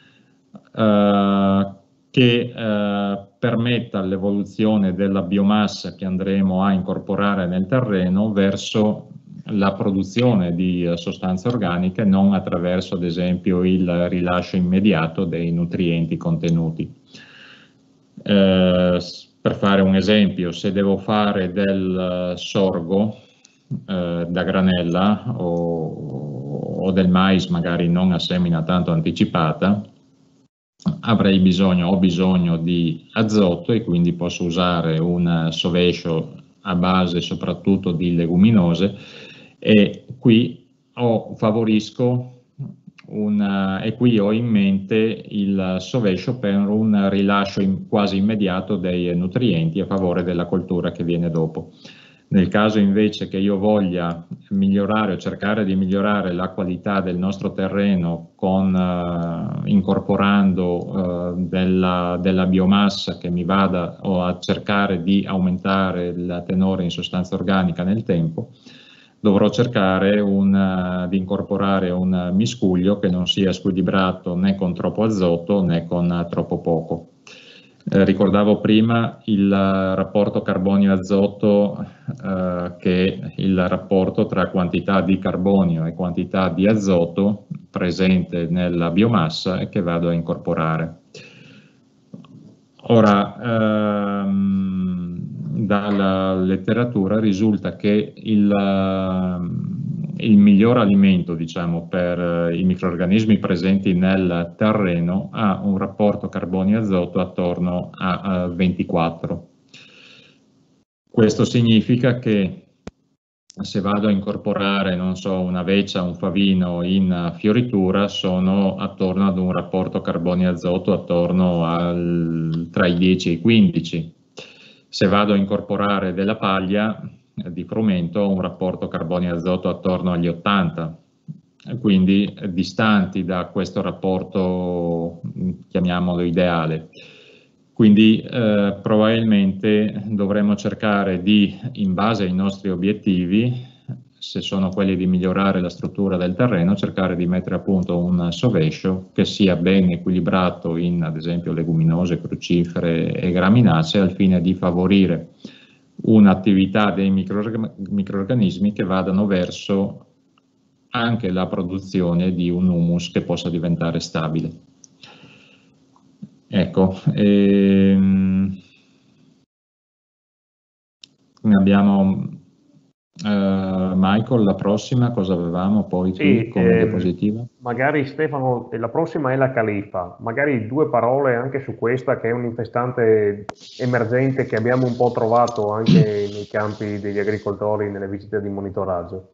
che permetta l'evoluzione della biomassa che andremo a incorporare nel terreno verso la produzione di sostanze organiche, non attraverso ad esempio il rilascio immediato dei nutrienti contenuti. Per fare un esempio, se devo fare del sorgo da granella o del mais magari non a semina tanto anticipata, ho bisogno di azoto e quindi posso usare un sovescio a base soprattutto di leguminose, e qui favorisco e qui ho in mente il sovescio per un rilascio quasi immediato dei nutrienti a favore della coltura che viene dopo. Nel caso invece che io voglia migliorare o cercare di migliorare la qualità del nostro terreno incorporando della biomassa che mi vada a cercare di aumentare il tenore in sostanza organica nel tempo, dovrò cercare di incorporare un miscuglio che non sia squilibrato né con troppo azoto né con troppo poco. Ricordavo prima il rapporto carbonio-azoto, che è il rapporto tra quantità di carbonio e quantità di azoto presente nella biomassa e che vado a incorporare. Ora, dalla letteratura risulta che il miglior alimento, diciamo, per i microrganismi presenti nel terreno ha un rapporto carbonio-azoto attorno a 24. Questo significa che se vado a incorporare, non so, una veccia, un favino in fioritura, sono attorno ad un rapporto carbonio-azoto attorno tra i 10 e i 15. Se vado a incorporare della paglia di frumento, ho un rapporto carbonio-azoto attorno agli 80, quindi distanti da questo rapporto, chiamiamolo ideale. Quindi probabilmente dovremo cercare di, in base ai nostri obiettivi, se sono quelli di migliorare la struttura del terreno, cercare di mettere a punto un sovescio che sia ben equilibrato in, ad esempio, leguminose, crucifere e graminacee, al fine di favorire un'attività dei microrganismi che vadano verso anche la produzione di un humus che possa diventare stabile. Ecco, abbiamo Michael, la prossima cosa avevamo poi qui come diapositiva? Magari Stefano, la prossima è la califa, magari 2 parole anche su questa, che è un infestante emergente che abbiamo un po' trovato anche nei campi degli agricoltori nelle visite di monitoraggio.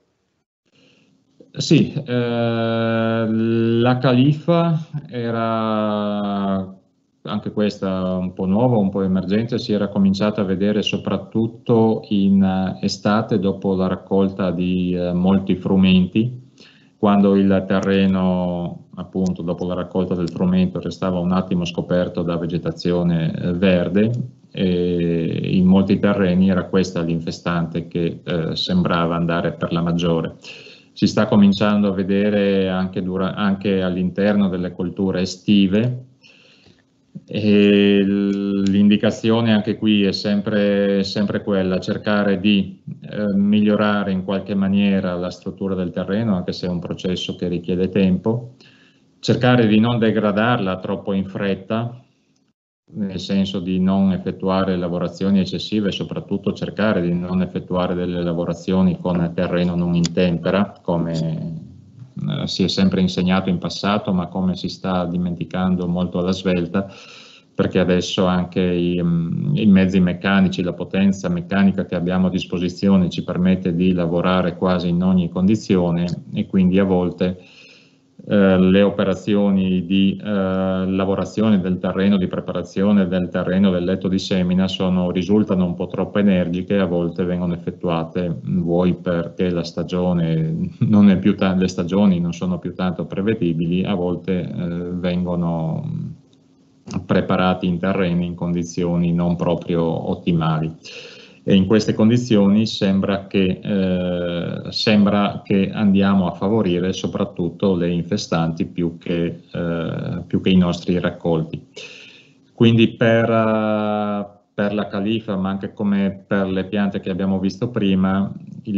Sì, la califa era anche questa un po' nuova, un po' emergente, si era cominciata a vedere soprattutto in estate dopo la raccolta di molti frumenti, quando il terreno, appunto, dopo la raccolta del frumento restava un attimo scoperto da vegetazione verde, e in molti terreni era questa l'infestante che sembrava andare per la maggiore. Si sta cominciando a vedere anche all'interno delle colture estive, e l'indicazione anche qui è sempre quella: cercare di migliorare in qualche maniera la struttura del terreno, anche se è un processo che richiede tempo, cercare di non degradarla troppo in fretta, nel senso di non effettuare lavorazioni eccessive e soprattutto cercare di non effettuare delle lavorazioni con terreno non in tempera, come si è sempre insegnato in passato, ma come si sta dimenticando molto alla svelta, perché adesso anche i mezzi meccanici, la potenza meccanica che abbiamo a disposizione ci permette di lavorare quasi in ogni condizione, e quindi a volte le operazioni di lavorazione del terreno, di preparazione del terreno del letto di semina risultano un po' troppo energiche, a volte vengono effettuate vuoi perché la stagione non è più le stagioni non sono più tanto prevedibili, a volte vengono preparati in terreni in condizioni non proprio ottimali. E in queste condizioni sembra che andiamo a favorire soprattutto le infestanti più che i nostri raccolti. Quindi per la califa, ma anche come per le piante che abbiamo visto prima,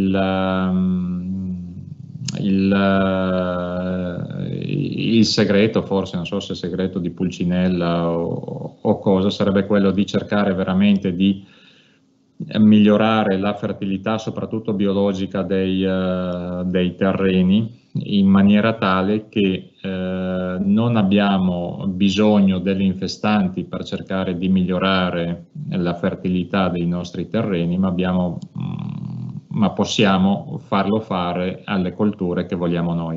il segreto, forse non so se è segreto di Pulcinella o cosa, sarebbe quello di cercare veramente di migliorare la fertilità, soprattutto biologica, dei terreni, in maniera tale che non abbiamo bisogno delle infestanti per cercare di migliorare la fertilità dei nostri terreni, ma possiamo farlo fare alle colture che vogliamo noi.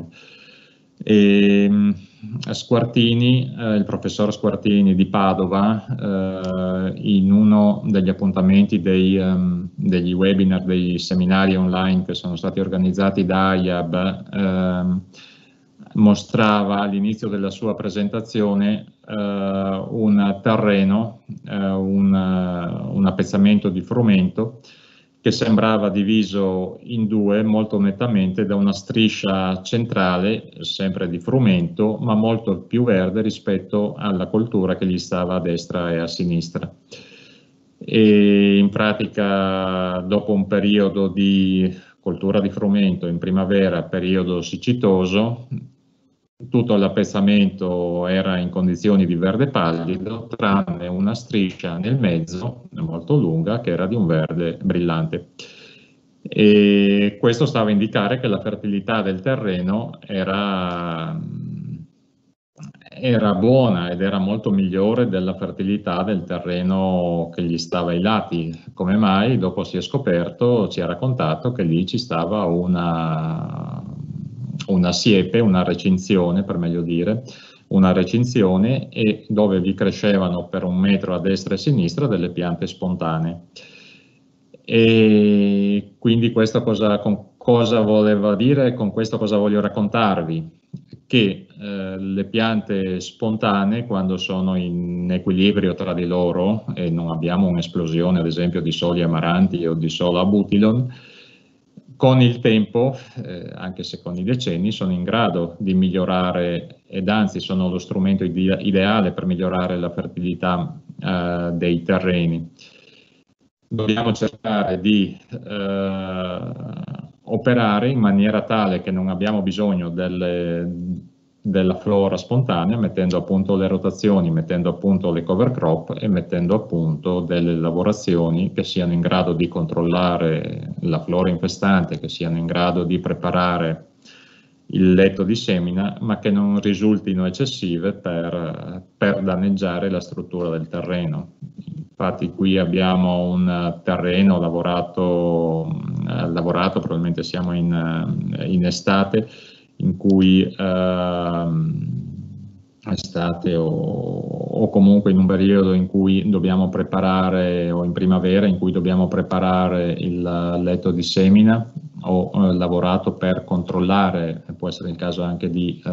Squartini, il professor Squartini di Padova, in uno degli appuntamenti degli webinar, dei seminari online che sono stati organizzati da IAB, mostrava all'inizio della sua presentazione un terreno, un appezzamento di frumento che sembrava diviso in due molto nettamente da una striscia centrale, sempre di frumento, ma molto più verde rispetto alla coltura che gli stava a destra e a sinistra. E in pratica, dopo un periodo di coltura di frumento in primavera, periodo siccitoso, tutto l'appezzamento era in condizioni di verde pallido, tranne una striscia nel mezzo, molto lunga, che era di un verde brillante. E questo stava a indicare che la fertilità del terreno era buona ed era molto migliore della fertilità del terreno che gli stava ai lati. Come mai? Dopo si è scoperto, ci ha raccontato che lì ci stava una siepe, una recinzione per meglio dire, una recinzione, e dove vi crescevano per 1 metro a destra e a sinistra delle piante spontanee. E quindi questo cosa voleva dire? Con questo cosa voglio raccontarvi? Che le piante spontanee, quando sono in equilibrio tra di loro e non abbiamo un'esplosione ad esempio di soli amaranti o di solo abutilon, con il tempo, anche se con i decenni, sono in grado di migliorare, ed anzi sono lo strumento ideale per migliorare la fertilità dei terreni. Dobbiamo cercare di operare in maniera tale che non abbiamo bisogno della flora spontanea, mettendo a punto le rotazioni, mettendo a punto le cover crop e mettendo a punto delle lavorazioni che siano in grado di controllare la flora infestante, che siano in grado di preparare il letto di semina, ma che non risultino eccessive per danneggiare la struttura del terreno. Infatti qui abbiamo un terreno lavorato, probabilmente siamo in estate, in cui estate o comunque in un periodo in cui dobbiamo preparare, o in primavera in cui dobbiamo preparare il letto di semina, ho lavorato per controllare, può essere il caso anche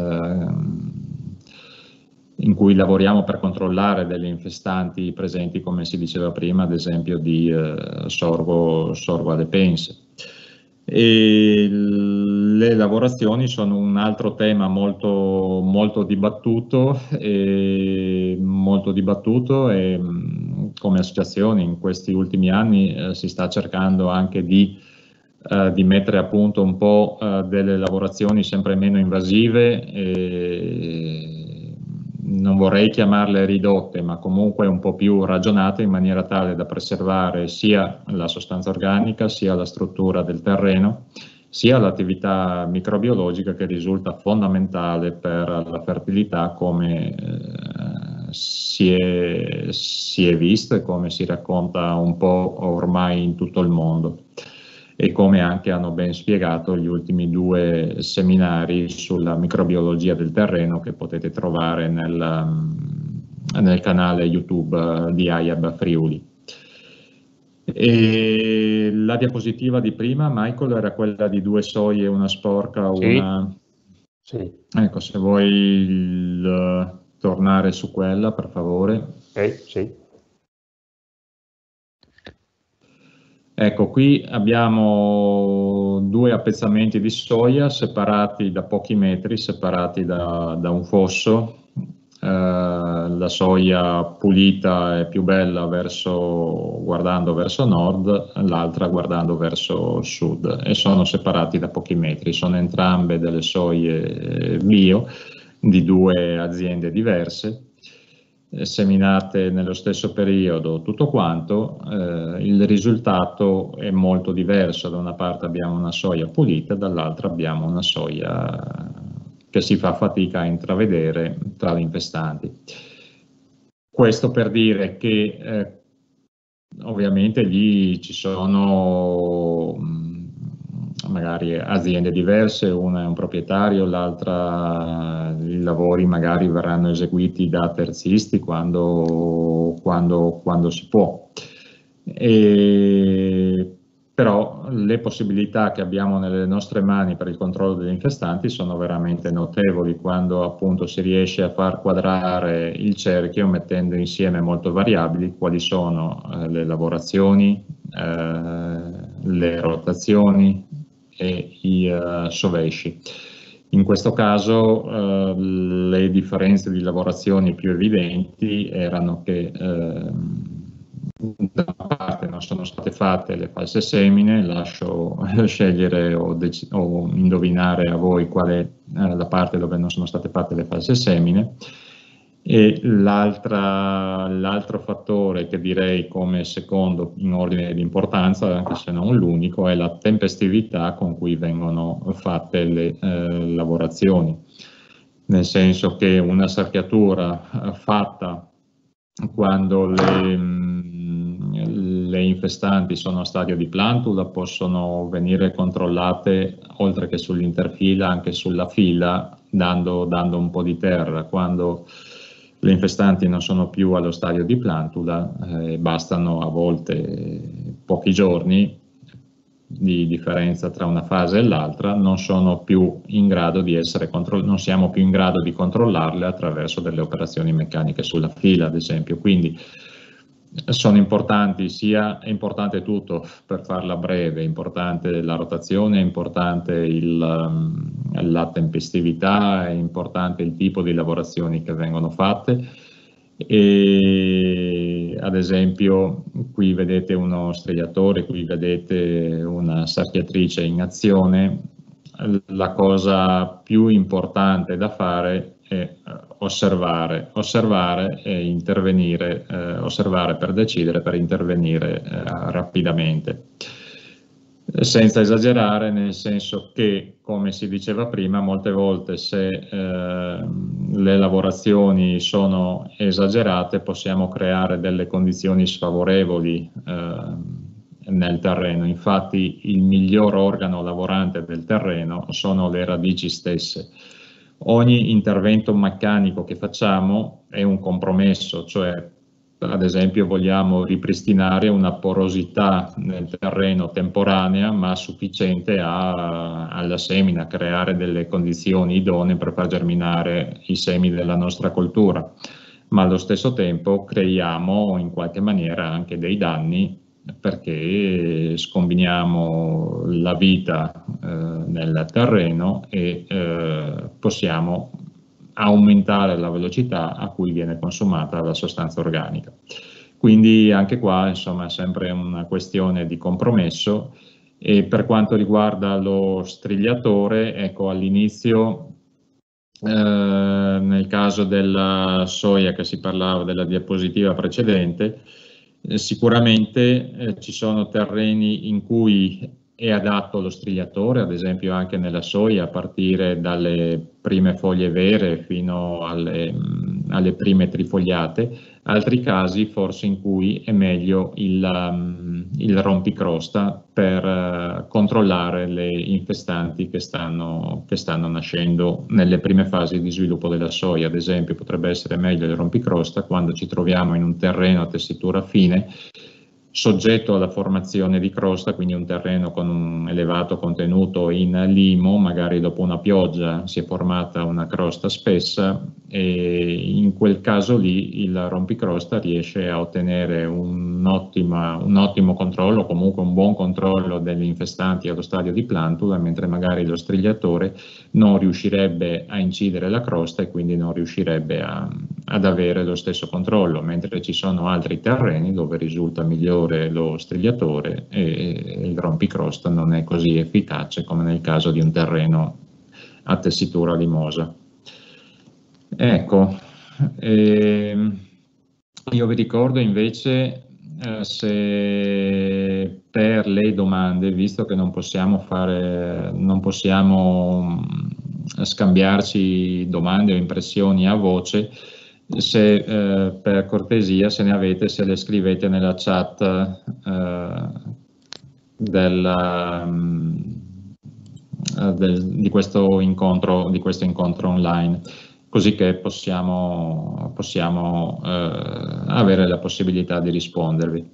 in cui lavoriamo per controllare delle infestanti presenti, come si diceva prima, ad esempio di sorgo alle pense. E le lavorazioni sono un altro tema molto dibattuto e come associazione in questi ultimi anni si sta cercando anche di mettere a punto un po' delle lavorazioni sempre meno invasive, non vorrei chiamarle ridotte, ma comunque un po' più ragionate, in maniera tale da preservare sia la sostanza organica, sia la struttura del terreno, sia l'attività microbiologica, che risulta fondamentale per la fertilità, come si è visto e come si racconta un po' ormai in tutto il mondo, e come anche hanno ben spiegato gli ultimi 2 seminari sulla microbiologia del terreno, che potete trovare nel canale YouTube di IAB Friuli. E la diapositiva di prima, Michael, era quella di 2 soie, una sporca, una... Sì. Ecco, se vuoi tornare su quella, per favore. Sì. Ecco, qui abbiamo 2 appezzamenti di soia separati da pochi metri, separati da un fosso. La soia pulita è più bella guardando verso nord, l'altra guardando verso sud, e sono separati da pochi metri. Sono entrambe delle soie bio di 2 aziende diverse, seminate nello stesso periodo, tutto quanto. Il risultato è molto diverso: da una parte abbiamo una soia pulita, dall'altra abbiamo una soia che si fa fatica a intravedere tra le infestanti. Questo per dire che ovviamente lì ci sono magari aziende diverse, una è un proprietario, l'altra i lavori magari verranno eseguiti da terzisti quando si può. Però le possibilità che abbiamo nelle nostre mani per il controllo degli infestanti sono veramente notevoli, quando appunto si riesce a far quadrare il cerchio mettendo insieme molte variabili, quali sono le lavorazioni, le rotazioni e i sovesci. In questo caso le differenze di lavorazioni più evidenti erano che da una parte non sono state fatte le false semine. Lascio scegliere o indovinare a voi qual è la parte dove non sono state fatte le false semine. E l'altro fattore che direi come secondo in ordine di importanza, anche se non l'unico, è la tempestività con cui vengono fatte le lavorazioni, nel senso che una sarchiatura fatta quando le infestanti sono a stadio di plantula possono venire controllate, oltre che sull'interfila, anche sulla fila, dando un po' di terra. Quando le infestanti non sono più allo stadio di plantula, bastano a volte pochi giorni di differenza tra una fase e l'altra, non siamo più in grado di controllarle attraverso delle operazioni meccaniche sulla fila, ad esempio. Quindi sono importanti, è importante tutto, per farla breve, è importante la rotazione, è importante la tempestività, è importante il tipo di lavorazioni che vengono fatte. E ad esempio qui vedete uno strigliatore, qui vedete una sarchiatrice in azione. La cosa più importante da fare è osservare e intervenire, osservare per decidere, per intervenire rapidamente, senza esagerare, nel senso che, come si diceva prima, molte volte se le lavorazioni sono esagerate possiamo creare delle condizioni sfavorevoli nel terreno. Infatti il miglior organo lavorante del terreno sono le radici stesse. Ogni intervento meccanico che facciamo è un compromesso, cioè ad esempio vogliamo ripristinare una porosità nel terreno temporanea ma sufficiente alla semina, creare delle condizioni idonee per far germinare i semi della nostra coltura, ma allo stesso tempo creiamo in qualche maniera anche dei danni perché scombiniamo la vita nel terreno e possiamo aumentare la velocità a cui viene consumata la sostanza organica. Quindi anche qua, insomma, è sempre una questione di compromesso. E per quanto riguarda lo strigliatore, ecco, all'inizio, nel caso della soia che si parlava della diapositiva precedente, sicuramente ci sono terreni in cui è adatto lo strigliatore, ad esempio anche nella soia, a partire dalle prime foglie vere fino alle prime trifogliate, altri casi forse in cui è meglio il rompicrosta per controllare le infestanti che stanno nascendo nelle prime fasi di sviluppo della soia. Ad esempio potrebbe essere meglio il rompicrosta quando ci troviamo in un terreno a tessitura fine, soggetto alla formazione di crosta, quindi un terreno con un elevato contenuto in limo, magari dopo una pioggia si è formata una crosta spessa e in quel caso lì il rompicrosta riesce a ottenere un ottimo controllo, comunque un buon controllo degli infestanti allo stadio di plantula, mentre magari lo strigliatore non riuscirebbe a incidere la crosta e quindi non riuscirebbe ad avere lo stesso controllo, mentre ci sono altri terreni dove risulta migliore lo strigliatore e il rompicrosta non è così efficace come nel caso di un terreno a tessitura limosa. Ecco, io vi ricordo invece se per le domande, visto che non possiamo scambiarci domande o impressioni a voce, se per cortesia, se ne avete, se le scrivete nella chat di questo incontro online, così che possiamo avere la possibilità di rispondervi.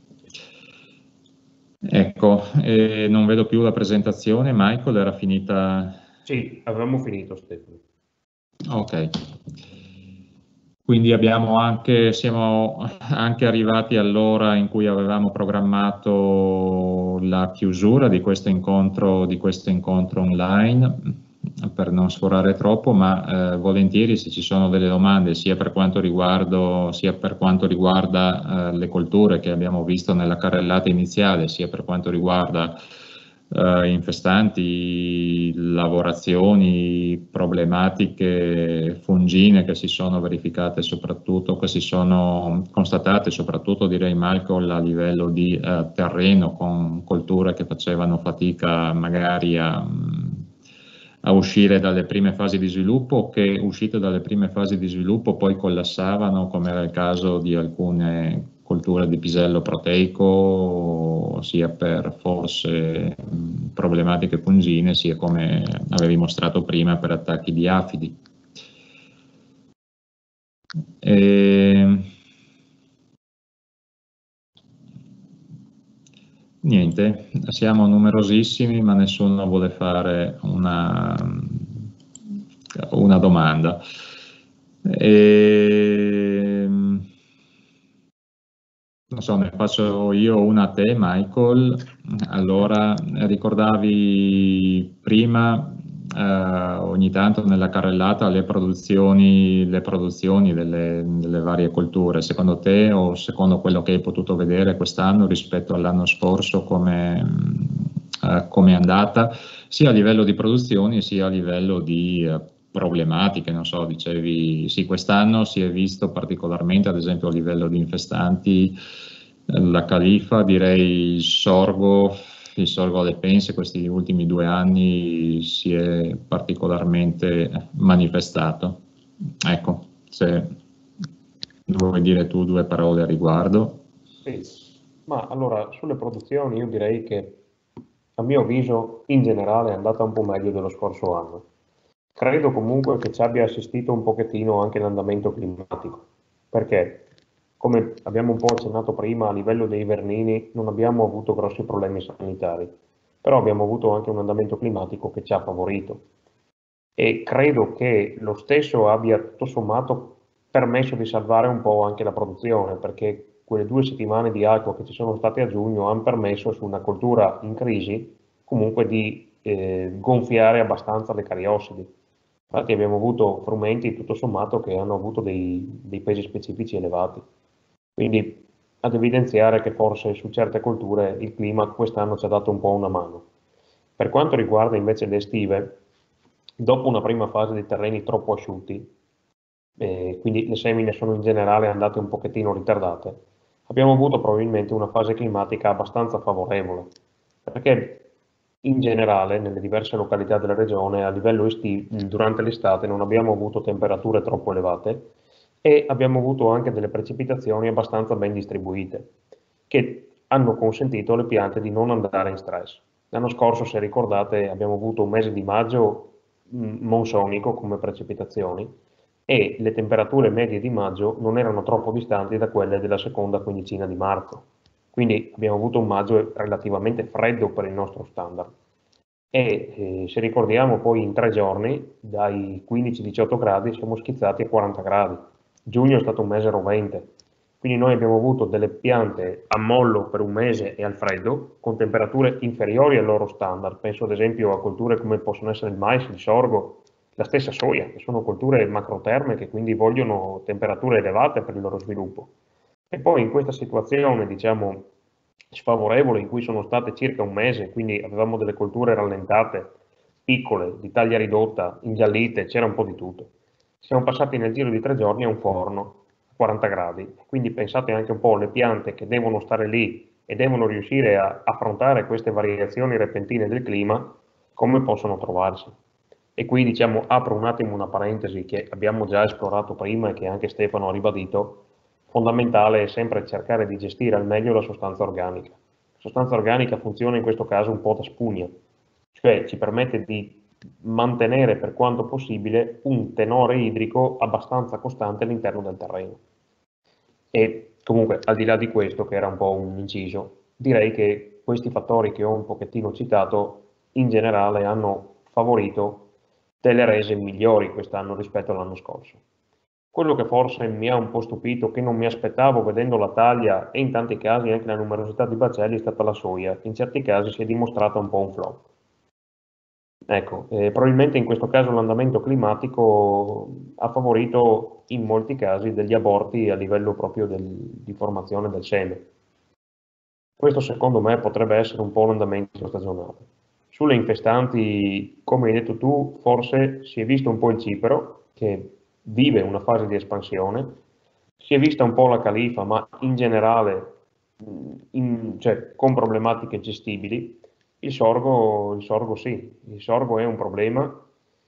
Ecco, non vedo più la presentazione. Michael, era finita? Sì, avevamo finito, Stefano. Ok. Quindi siamo anche arrivati all'ora in cui avevamo programmato la chiusura di questo incontro online, per non sforare troppo, ma volentieri se ci sono delle domande sia per quanto riguarda le colture che abbiamo visto nella carrellata iniziale, sia per quanto riguarda infestanti, lavorazioni, problematiche fungine che si sono verificate soprattutto, che si sono constatate soprattutto, direi Michael, a livello di terreno, con colture che facevano fatica magari a uscire dalle prime fasi di sviluppo, che uscite dalle prime fasi di sviluppo poi collassavano, come era il caso di alcune colture di pisello proteico, sia per forse problematiche fungine, sia come avevi mostrato prima per attacchi di afidi. Niente, siamo numerosissimi, ma nessuno vuole fare una domanda. Non so, ne faccio io una a te, Michael. Allora, ricordavi prima ogni tanto nella carrellata le produzioni delle varie colture. Secondo te o secondo quello che hai potuto vedere quest'anno rispetto all'anno scorso, come è andata, sia a livello di produzioni sia a livello di problematiche? Non so, dicevi sì, quest'anno si è visto particolarmente, ad esempio a livello di infestanti, la califa, direi il sorgo alle pense questi ultimi 2 anni si è particolarmente manifestato. Ecco, se vuoi dire tu 2 parole a riguardo. Sì, ma allora sulle produzioni io direi che a mio avviso in generale è andata un po' meglio dello scorso anno. Credo comunque che ci abbia assistito un pochettino anche l'andamento climatico, perché come abbiamo un po' accennato prima, a livello dei vernini non abbiamo avuto grossi problemi sanitari, però abbiamo avuto anche un andamento climatico che ci ha favorito e credo che lo stesso abbia tutto sommato permesso di salvare un po' anche la produzione, perché quelle 2 settimane di acqua che ci sono state a giugno hanno permesso su una coltura in crisi comunque di gonfiare abbastanza le cariossidi. Infatti abbiamo avuto frumenti tutto sommato che hanno avuto dei pesi specifici elevati. Quindi ad evidenziare che forse su certe colture il clima quest'anno ci ha dato un po' una mano. Per quanto riguarda invece le estive, dopo una prima fase di terreni troppo asciutti, quindi le semine sono in generale andate un pochettino ritardate, abbiamo avuto probabilmente una fase climatica abbastanza favorevole, perché in generale nelle diverse località della regione a livello estivo, durante l'estate non abbiamo avuto temperature troppo elevate e abbiamo avuto anche delle precipitazioni abbastanza ben distribuite, che hanno consentito alle piante di non andare in stress. L'anno scorso, se ricordate, abbiamo avuto un mese di maggio monsonico come precipitazioni e le temperature medie di maggio non erano troppo distanti da quelle della seconda quindicina di marzo. Quindi abbiamo avuto un maggio relativamente freddo per il nostro standard. E se ricordiamo poi in 3 giorni, dai 15-18 gradi siamo schizzati a 40 gradi. Giugno è stato un mese rovente, quindi noi abbiamo avuto delle piante a mollo per un mese e al freddo, con temperature inferiori al loro standard. Penso ad esempio a colture come possono essere il mais, il sorgo, la stessa soia, che sono colture macroterme che quindi vogliono temperature elevate per il loro sviluppo. E poi in questa situazione, diciamo, sfavorevole in cui sono state circa un mese, quindi avevamo delle colture rallentate, piccole, di taglia ridotta, ingiallite, c'era un po' di tutto. Siamo passati nel giro di 3 giorni a un forno a 40 gradi, quindi pensate anche un po' alle piante che devono stare lì e devono riuscire a affrontare queste variazioni repentine del clima, come possono trovarsi. E qui diciamo apro un attimo una parentesi che abbiamo già esplorato prima e che anche Stefano ha ribadito. Fondamentale è sempre cercare di gestire al meglio la sostanza organica. La sostanza organica funziona in questo caso un po' da spugna, cioè ci permette di mantenere per quanto possibile un tenore idrico abbastanza costante all'interno del terreno. E comunque al di là di questo, che era un po' un inciso, direi che questi fattori che ho un pochettino citato in generale hanno favorito delle rese migliori quest'anno rispetto all'anno scorso. Quello che forse mi ha un po' stupito, che non mi aspettavo vedendo la taglia e in tanti casi anche la numerosità di baccelli, è stata la soia, che in certi casi si è dimostrata un po' un flop. Ecco, probabilmente in questo caso l'andamento climatico ha favorito in molti casi degli aborti a livello proprio di formazione del seme. Questo secondo me potrebbe essere un po' l'andamento stagionale. Sulle infestanti, come hai detto tu, forse si è visto un po' il cipero, che vive una fase di espansione, si è vista un po' la califa, ma in generale cioè, con problematiche gestibili. Il sorgo sì, il sorgo è un problema,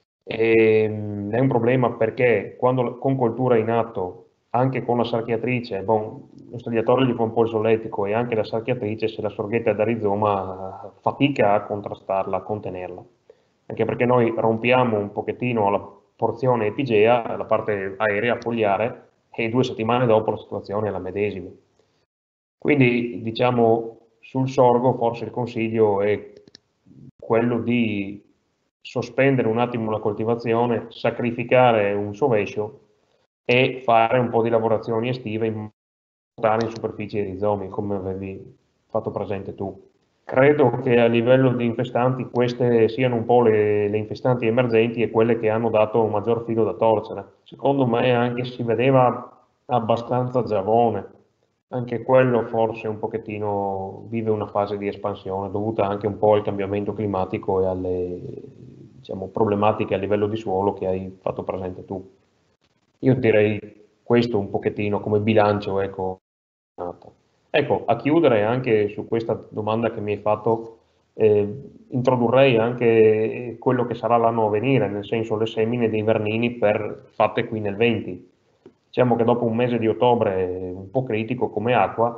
è un problema perché quando con coltura in atto, anche con la sarchiatrice, bon, lo stagliatore gli fa un po' il solletico e anche la sarchiatrice, se la sorghetta è da rizoma, fatica a contrastarla, a contenerla. Anche perché noi rompiamo un pochettino la porzione epigea, la parte aerea foliare, e 2 settimane dopo la situazione è la medesima. Quindi, diciamo, sul sorgo forse il consiglio è quello di sospendere un attimo la coltivazione, sacrificare un sovescio e fare un po' di lavorazioni estive in montare in superficie i rizomi, come avevi fatto presente tu. Credo che a livello di infestanti queste siano un po' le infestanti emergenti e quelle che hanno dato un maggior filo da torcere. Secondo me anche si vedeva abbastanza giavone, anche quello forse un pochettino vive una fase di espansione dovuta anche un po' al cambiamento climatico e alle, diciamo, problematiche a livello di suolo che hai fatto presente tu. Io direi questo un pochettino come bilancio, ecco. Ecco, a chiudere anche su questa domanda che mi hai fatto, introdurrei anche quello che sarà l'anno a venire, nel senso le semine dei vernini fatte qui nel 20. Diciamo che dopo un mese di ottobre un po' critico come acqua,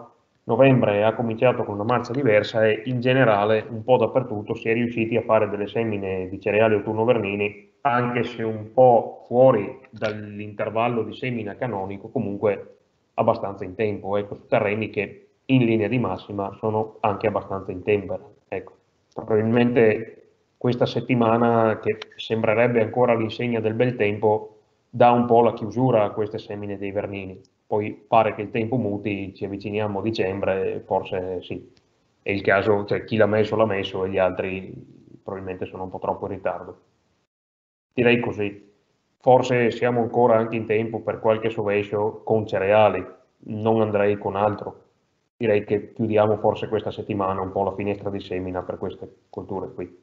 novembre ha cominciato con una marcia diversa e in generale un po' dappertutto si è riusciti a fare delle semine di cereali autunno-vernini, anche se un po' fuori dall'intervallo di semina canonico, comunque abbastanza in tempo, ecco, su terreni che in linea di massima sono anche abbastanza in tempera. Ecco. Probabilmente questa settimana, che sembrerebbe ancora all'insegna del bel tempo, dà un po' la chiusura a queste semine dei vernini. Poi pare che il tempo muti, ci avviciniamo a dicembre, forse sì. È il caso, cioè chi l'ha messo e gli altri probabilmente sono un po' troppo in ritardo. Direi così. Forse siamo ancora anche in tempo per qualche sovescio con cereali, non andrei con altro. Direi che chiudiamo forse questa settimana un po' la finestra di semina per queste colture qui.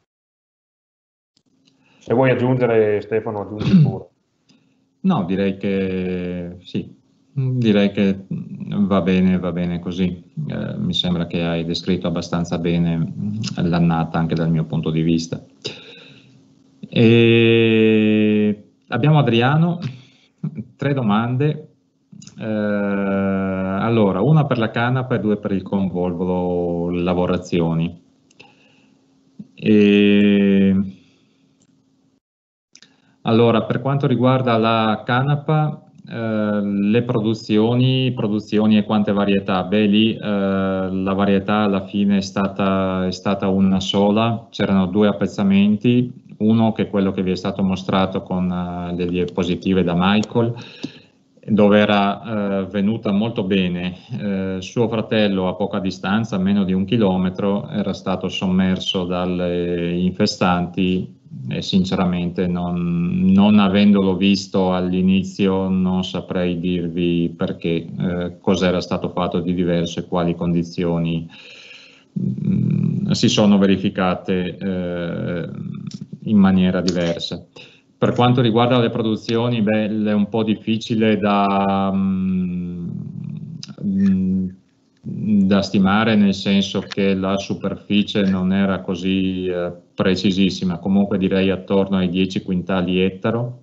Se vuoi aggiungere, Stefano, aggiungi pure. No, direi che sì, direi che va bene così. Mi sembra che hai descritto abbastanza bene l'annata anche dal mio punto di vista. Abbiamo Adriano, 3 domande. Allora, una per la canapa e 2 per il convolvolo lavorazioni. Allora, per quanto riguarda la canapa, le produzioni e quante varietà? Beh, lì la varietà alla fine è stata una sola, c'erano 2 appezzamenti, uno che è quello che vi è stato mostrato con le diapositive da Michael, dove era venuta molto bene. Suo fratello a poca distanza, a meno di 1 chilometro, era stato sommerso dalle infestanti e sinceramente non avendolo visto all'inizio non saprei dirvi perché, cos'era stato fatto di diverso e quali condizioni si sono verificate in maniera diversa. Per quanto riguarda le produzioni, beh, è un po' difficile da stimare, nel senso che la superficie non era così precisissima, comunque direi attorno ai 10 quintali ettaro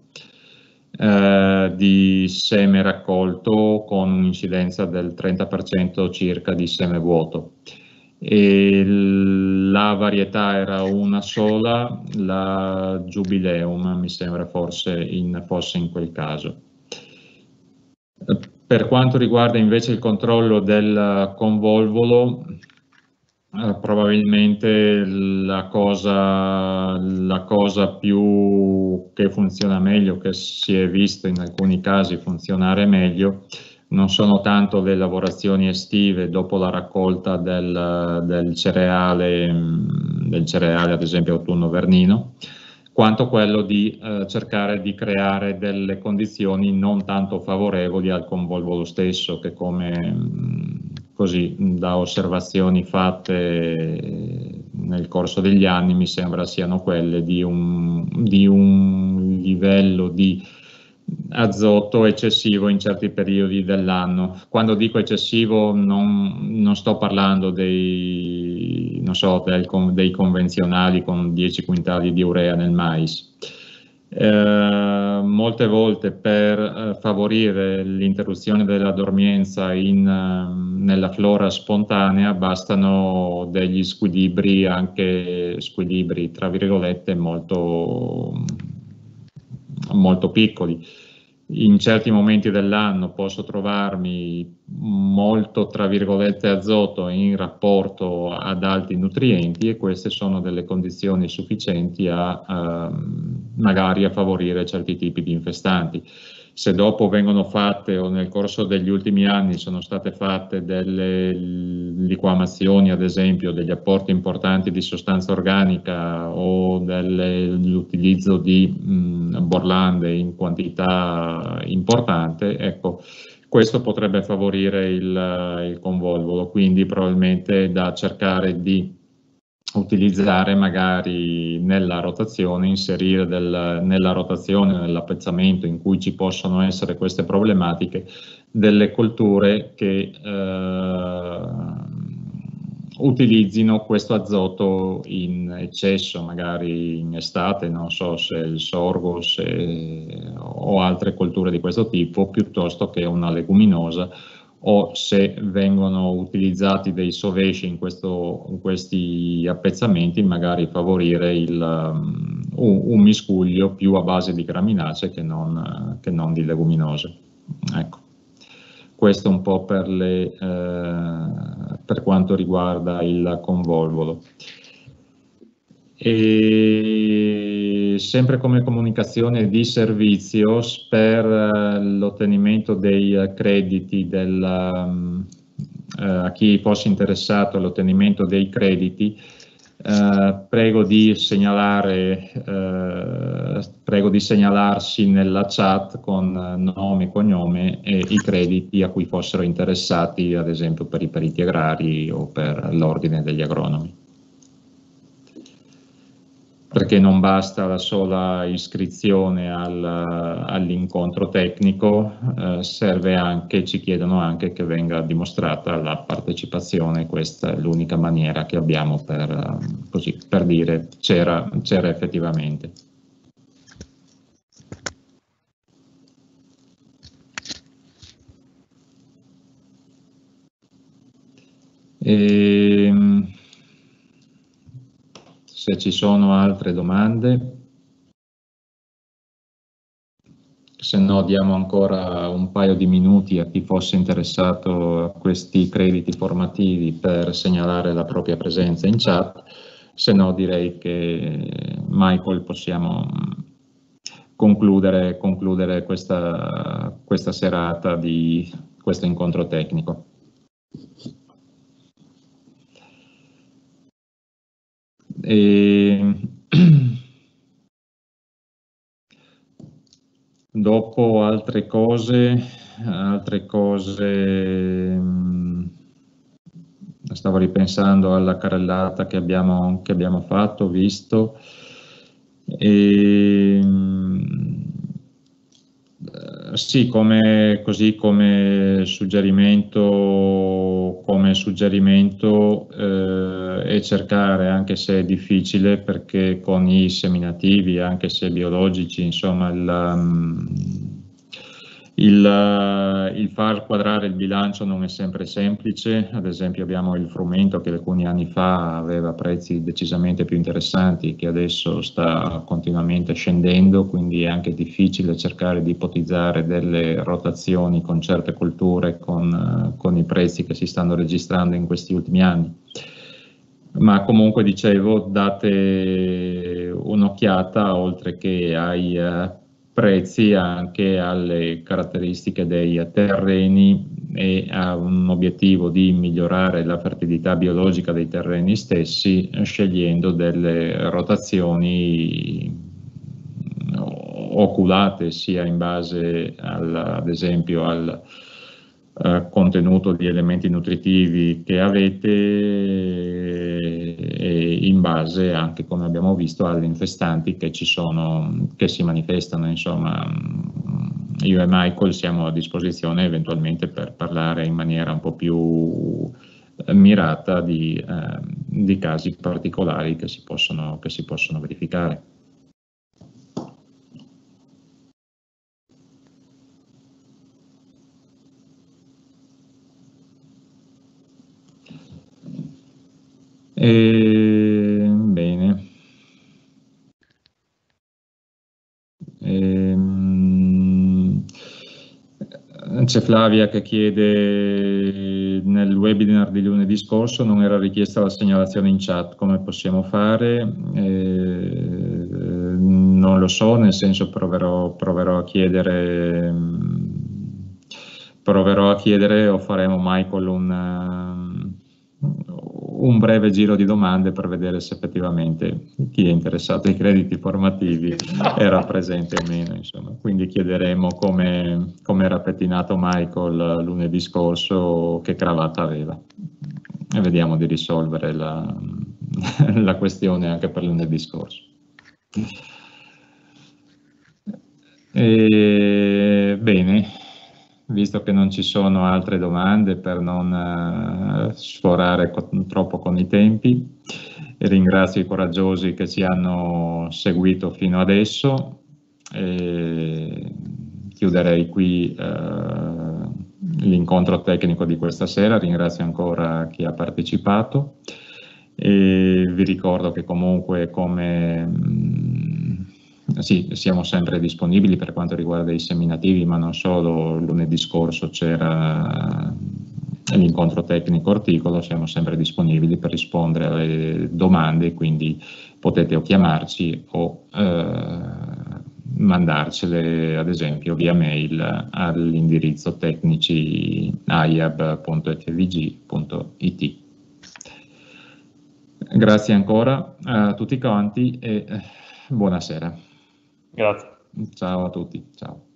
di seme raccolto, con un'incidenza del 30% circa di seme vuoto. E la varietà era una sola, la Jubileum mi sembra fosse in quel caso. Per quanto riguarda invece il controllo del convolvolo, probabilmente la cosa più che funziona meglio, che si è visto in alcuni casi funzionare meglio, non sono tanto le lavorazioni estive dopo la raccolta del cereale ad esempio autunno-vernino, quanto quello di cercare di creare delle condizioni non tanto favorevoli al convolvolo stesso, che così da osservazioni fatte nel corso degli anni mi sembra siano quelle di un livello di azoto eccessivo in certi periodi dell'anno. Quando dico eccessivo non sto parlando dei convenzionali con 10 quintali di urea nel mais. Molte volte per favorire l'interruzione della dormienza nella flora spontanea bastano degli squilibri, anche squilibri tra virgolette molto piccoli. In certi momenti dell'anno posso trovarmi molto, tra virgolette, azoto in rapporto ad altri nutrienti, e queste sono delle condizioni sufficienti magari a favorire certi tipi di infestanti. Se dopo vengono fatte, o nel corso degli ultimi anni sono state fatte delle liquamazioni, ad esempio degli apporti importanti di sostanza organica o dell'utilizzo di borlande in quantità importante, ecco, questo potrebbe favorire il convolvolo, quindi probabilmente da cercare di utilizzare magari nella rotazione, inserire nella rotazione, nell'appezzamento in cui ci possono essere queste problematiche, delle colture che utilizzino questo azoto in eccesso, magari in estate, non so se il sorgo o altre colture di questo tipo, piuttosto che una leguminosa o se vengono utilizzati dei sovesci in questi appezzamenti, magari favorire un miscuglio più a base di graminacee che non di leguminose. Ecco. Questo un po' per quanto riguarda il convolvolo. E sempre come comunicazione di servizio per l'ottenimento dei crediti a chi fosse interessato all'ottenimento dei crediti, prego di segnalarsi nella chat con nome e cognome e i crediti a cui fossero interessati, ad esempio per i periti agrari o per l'ordine degli agronomi. Perché non basta la sola iscrizione all'incontro tecnico, serve anche, ci chiedono anche che venga dimostrata la partecipazione. Questa è l'unica maniera che abbiamo per dire c'era effettivamente. Se ci sono altre domande, se no diamo ancora un paio di minuti a chi fosse interessato a questi crediti formativi per segnalare la propria presenza in chat, se no direi che Michael possiamo concludere questa serata di questo incontro tecnico. Dopo altre cose, stavo ripensando alla carrellata che abbiamo fatto, visto, sì, così come suggerimento è cercare, anche se è difficile, perché con i seminativi, anche se biologici, insomma, il far quadrare il bilancio non è sempre semplice. Ad esempio abbiamo il frumento che alcuni anni fa aveva prezzi decisamente più interessanti, che adesso sta continuamente scendendo, quindi è anche difficile cercare di ipotizzare delle rotazioni con certe colture con i prezzi che si stanno registrando in questi ultimi anni. Ma comunque, dicevo, date un'occhiata, oltre che ai prezzi, anche alle caratteristiche dei terreni e a un obiettivo di migliorare la fertilità biologica dei terreni stessi, scegliendo delle rotazioni oculate sia in base ad esempio al contenuto di elementi nutritivi che avete e in base anche, come abbiamo visto, alle infestanti che ci sono, che si manifestano. Insomma, io e Michael siamo a disposizione eventualmente per parlare in maniera un po' più mirata di casi particolari che si possono verificare. Bene. C'è Flavia che chiede: nel webinar di lunedì scorso non era richiesta la segnalazione in chat, come possiamo fare? Non lo so, nel senso proverò a chiedere o faremo, Michael, un breve giro di domande per vedere se effettivamente chi è interessato ai crediti formativi era presente o meno, insomma. Quindi chiederemo come era pettinato Michael lunedì scorso, che cravatta aveva, e vediamo di risolvere la questione anche per lunedì scorso. Bene. Visto che non ci sono altre domande, per non sforare troppo con i tempi, ringrazio i coraggiosi che ci hanno seguito fino adesso. Chiuderei qui l'incontro tecnico di questa sera, ringrazio ancora chi ha partecipato e vi ricordo che comunque sì, siamo sempre disponibili per quanto riguarda i seminativi, ma non solo. Lunedì scorso c'era l'incontro tecnico orticolo, siamo sempre disponibili per rispondere alle domande, quindi potete o chiamarci o mandarcele ad esempio via mail all'indirizzo tecnici@iab.fvg.it. Grazie ancora a tutti quanti e buonasera. Grazie. Ciao a tutti. Ciao.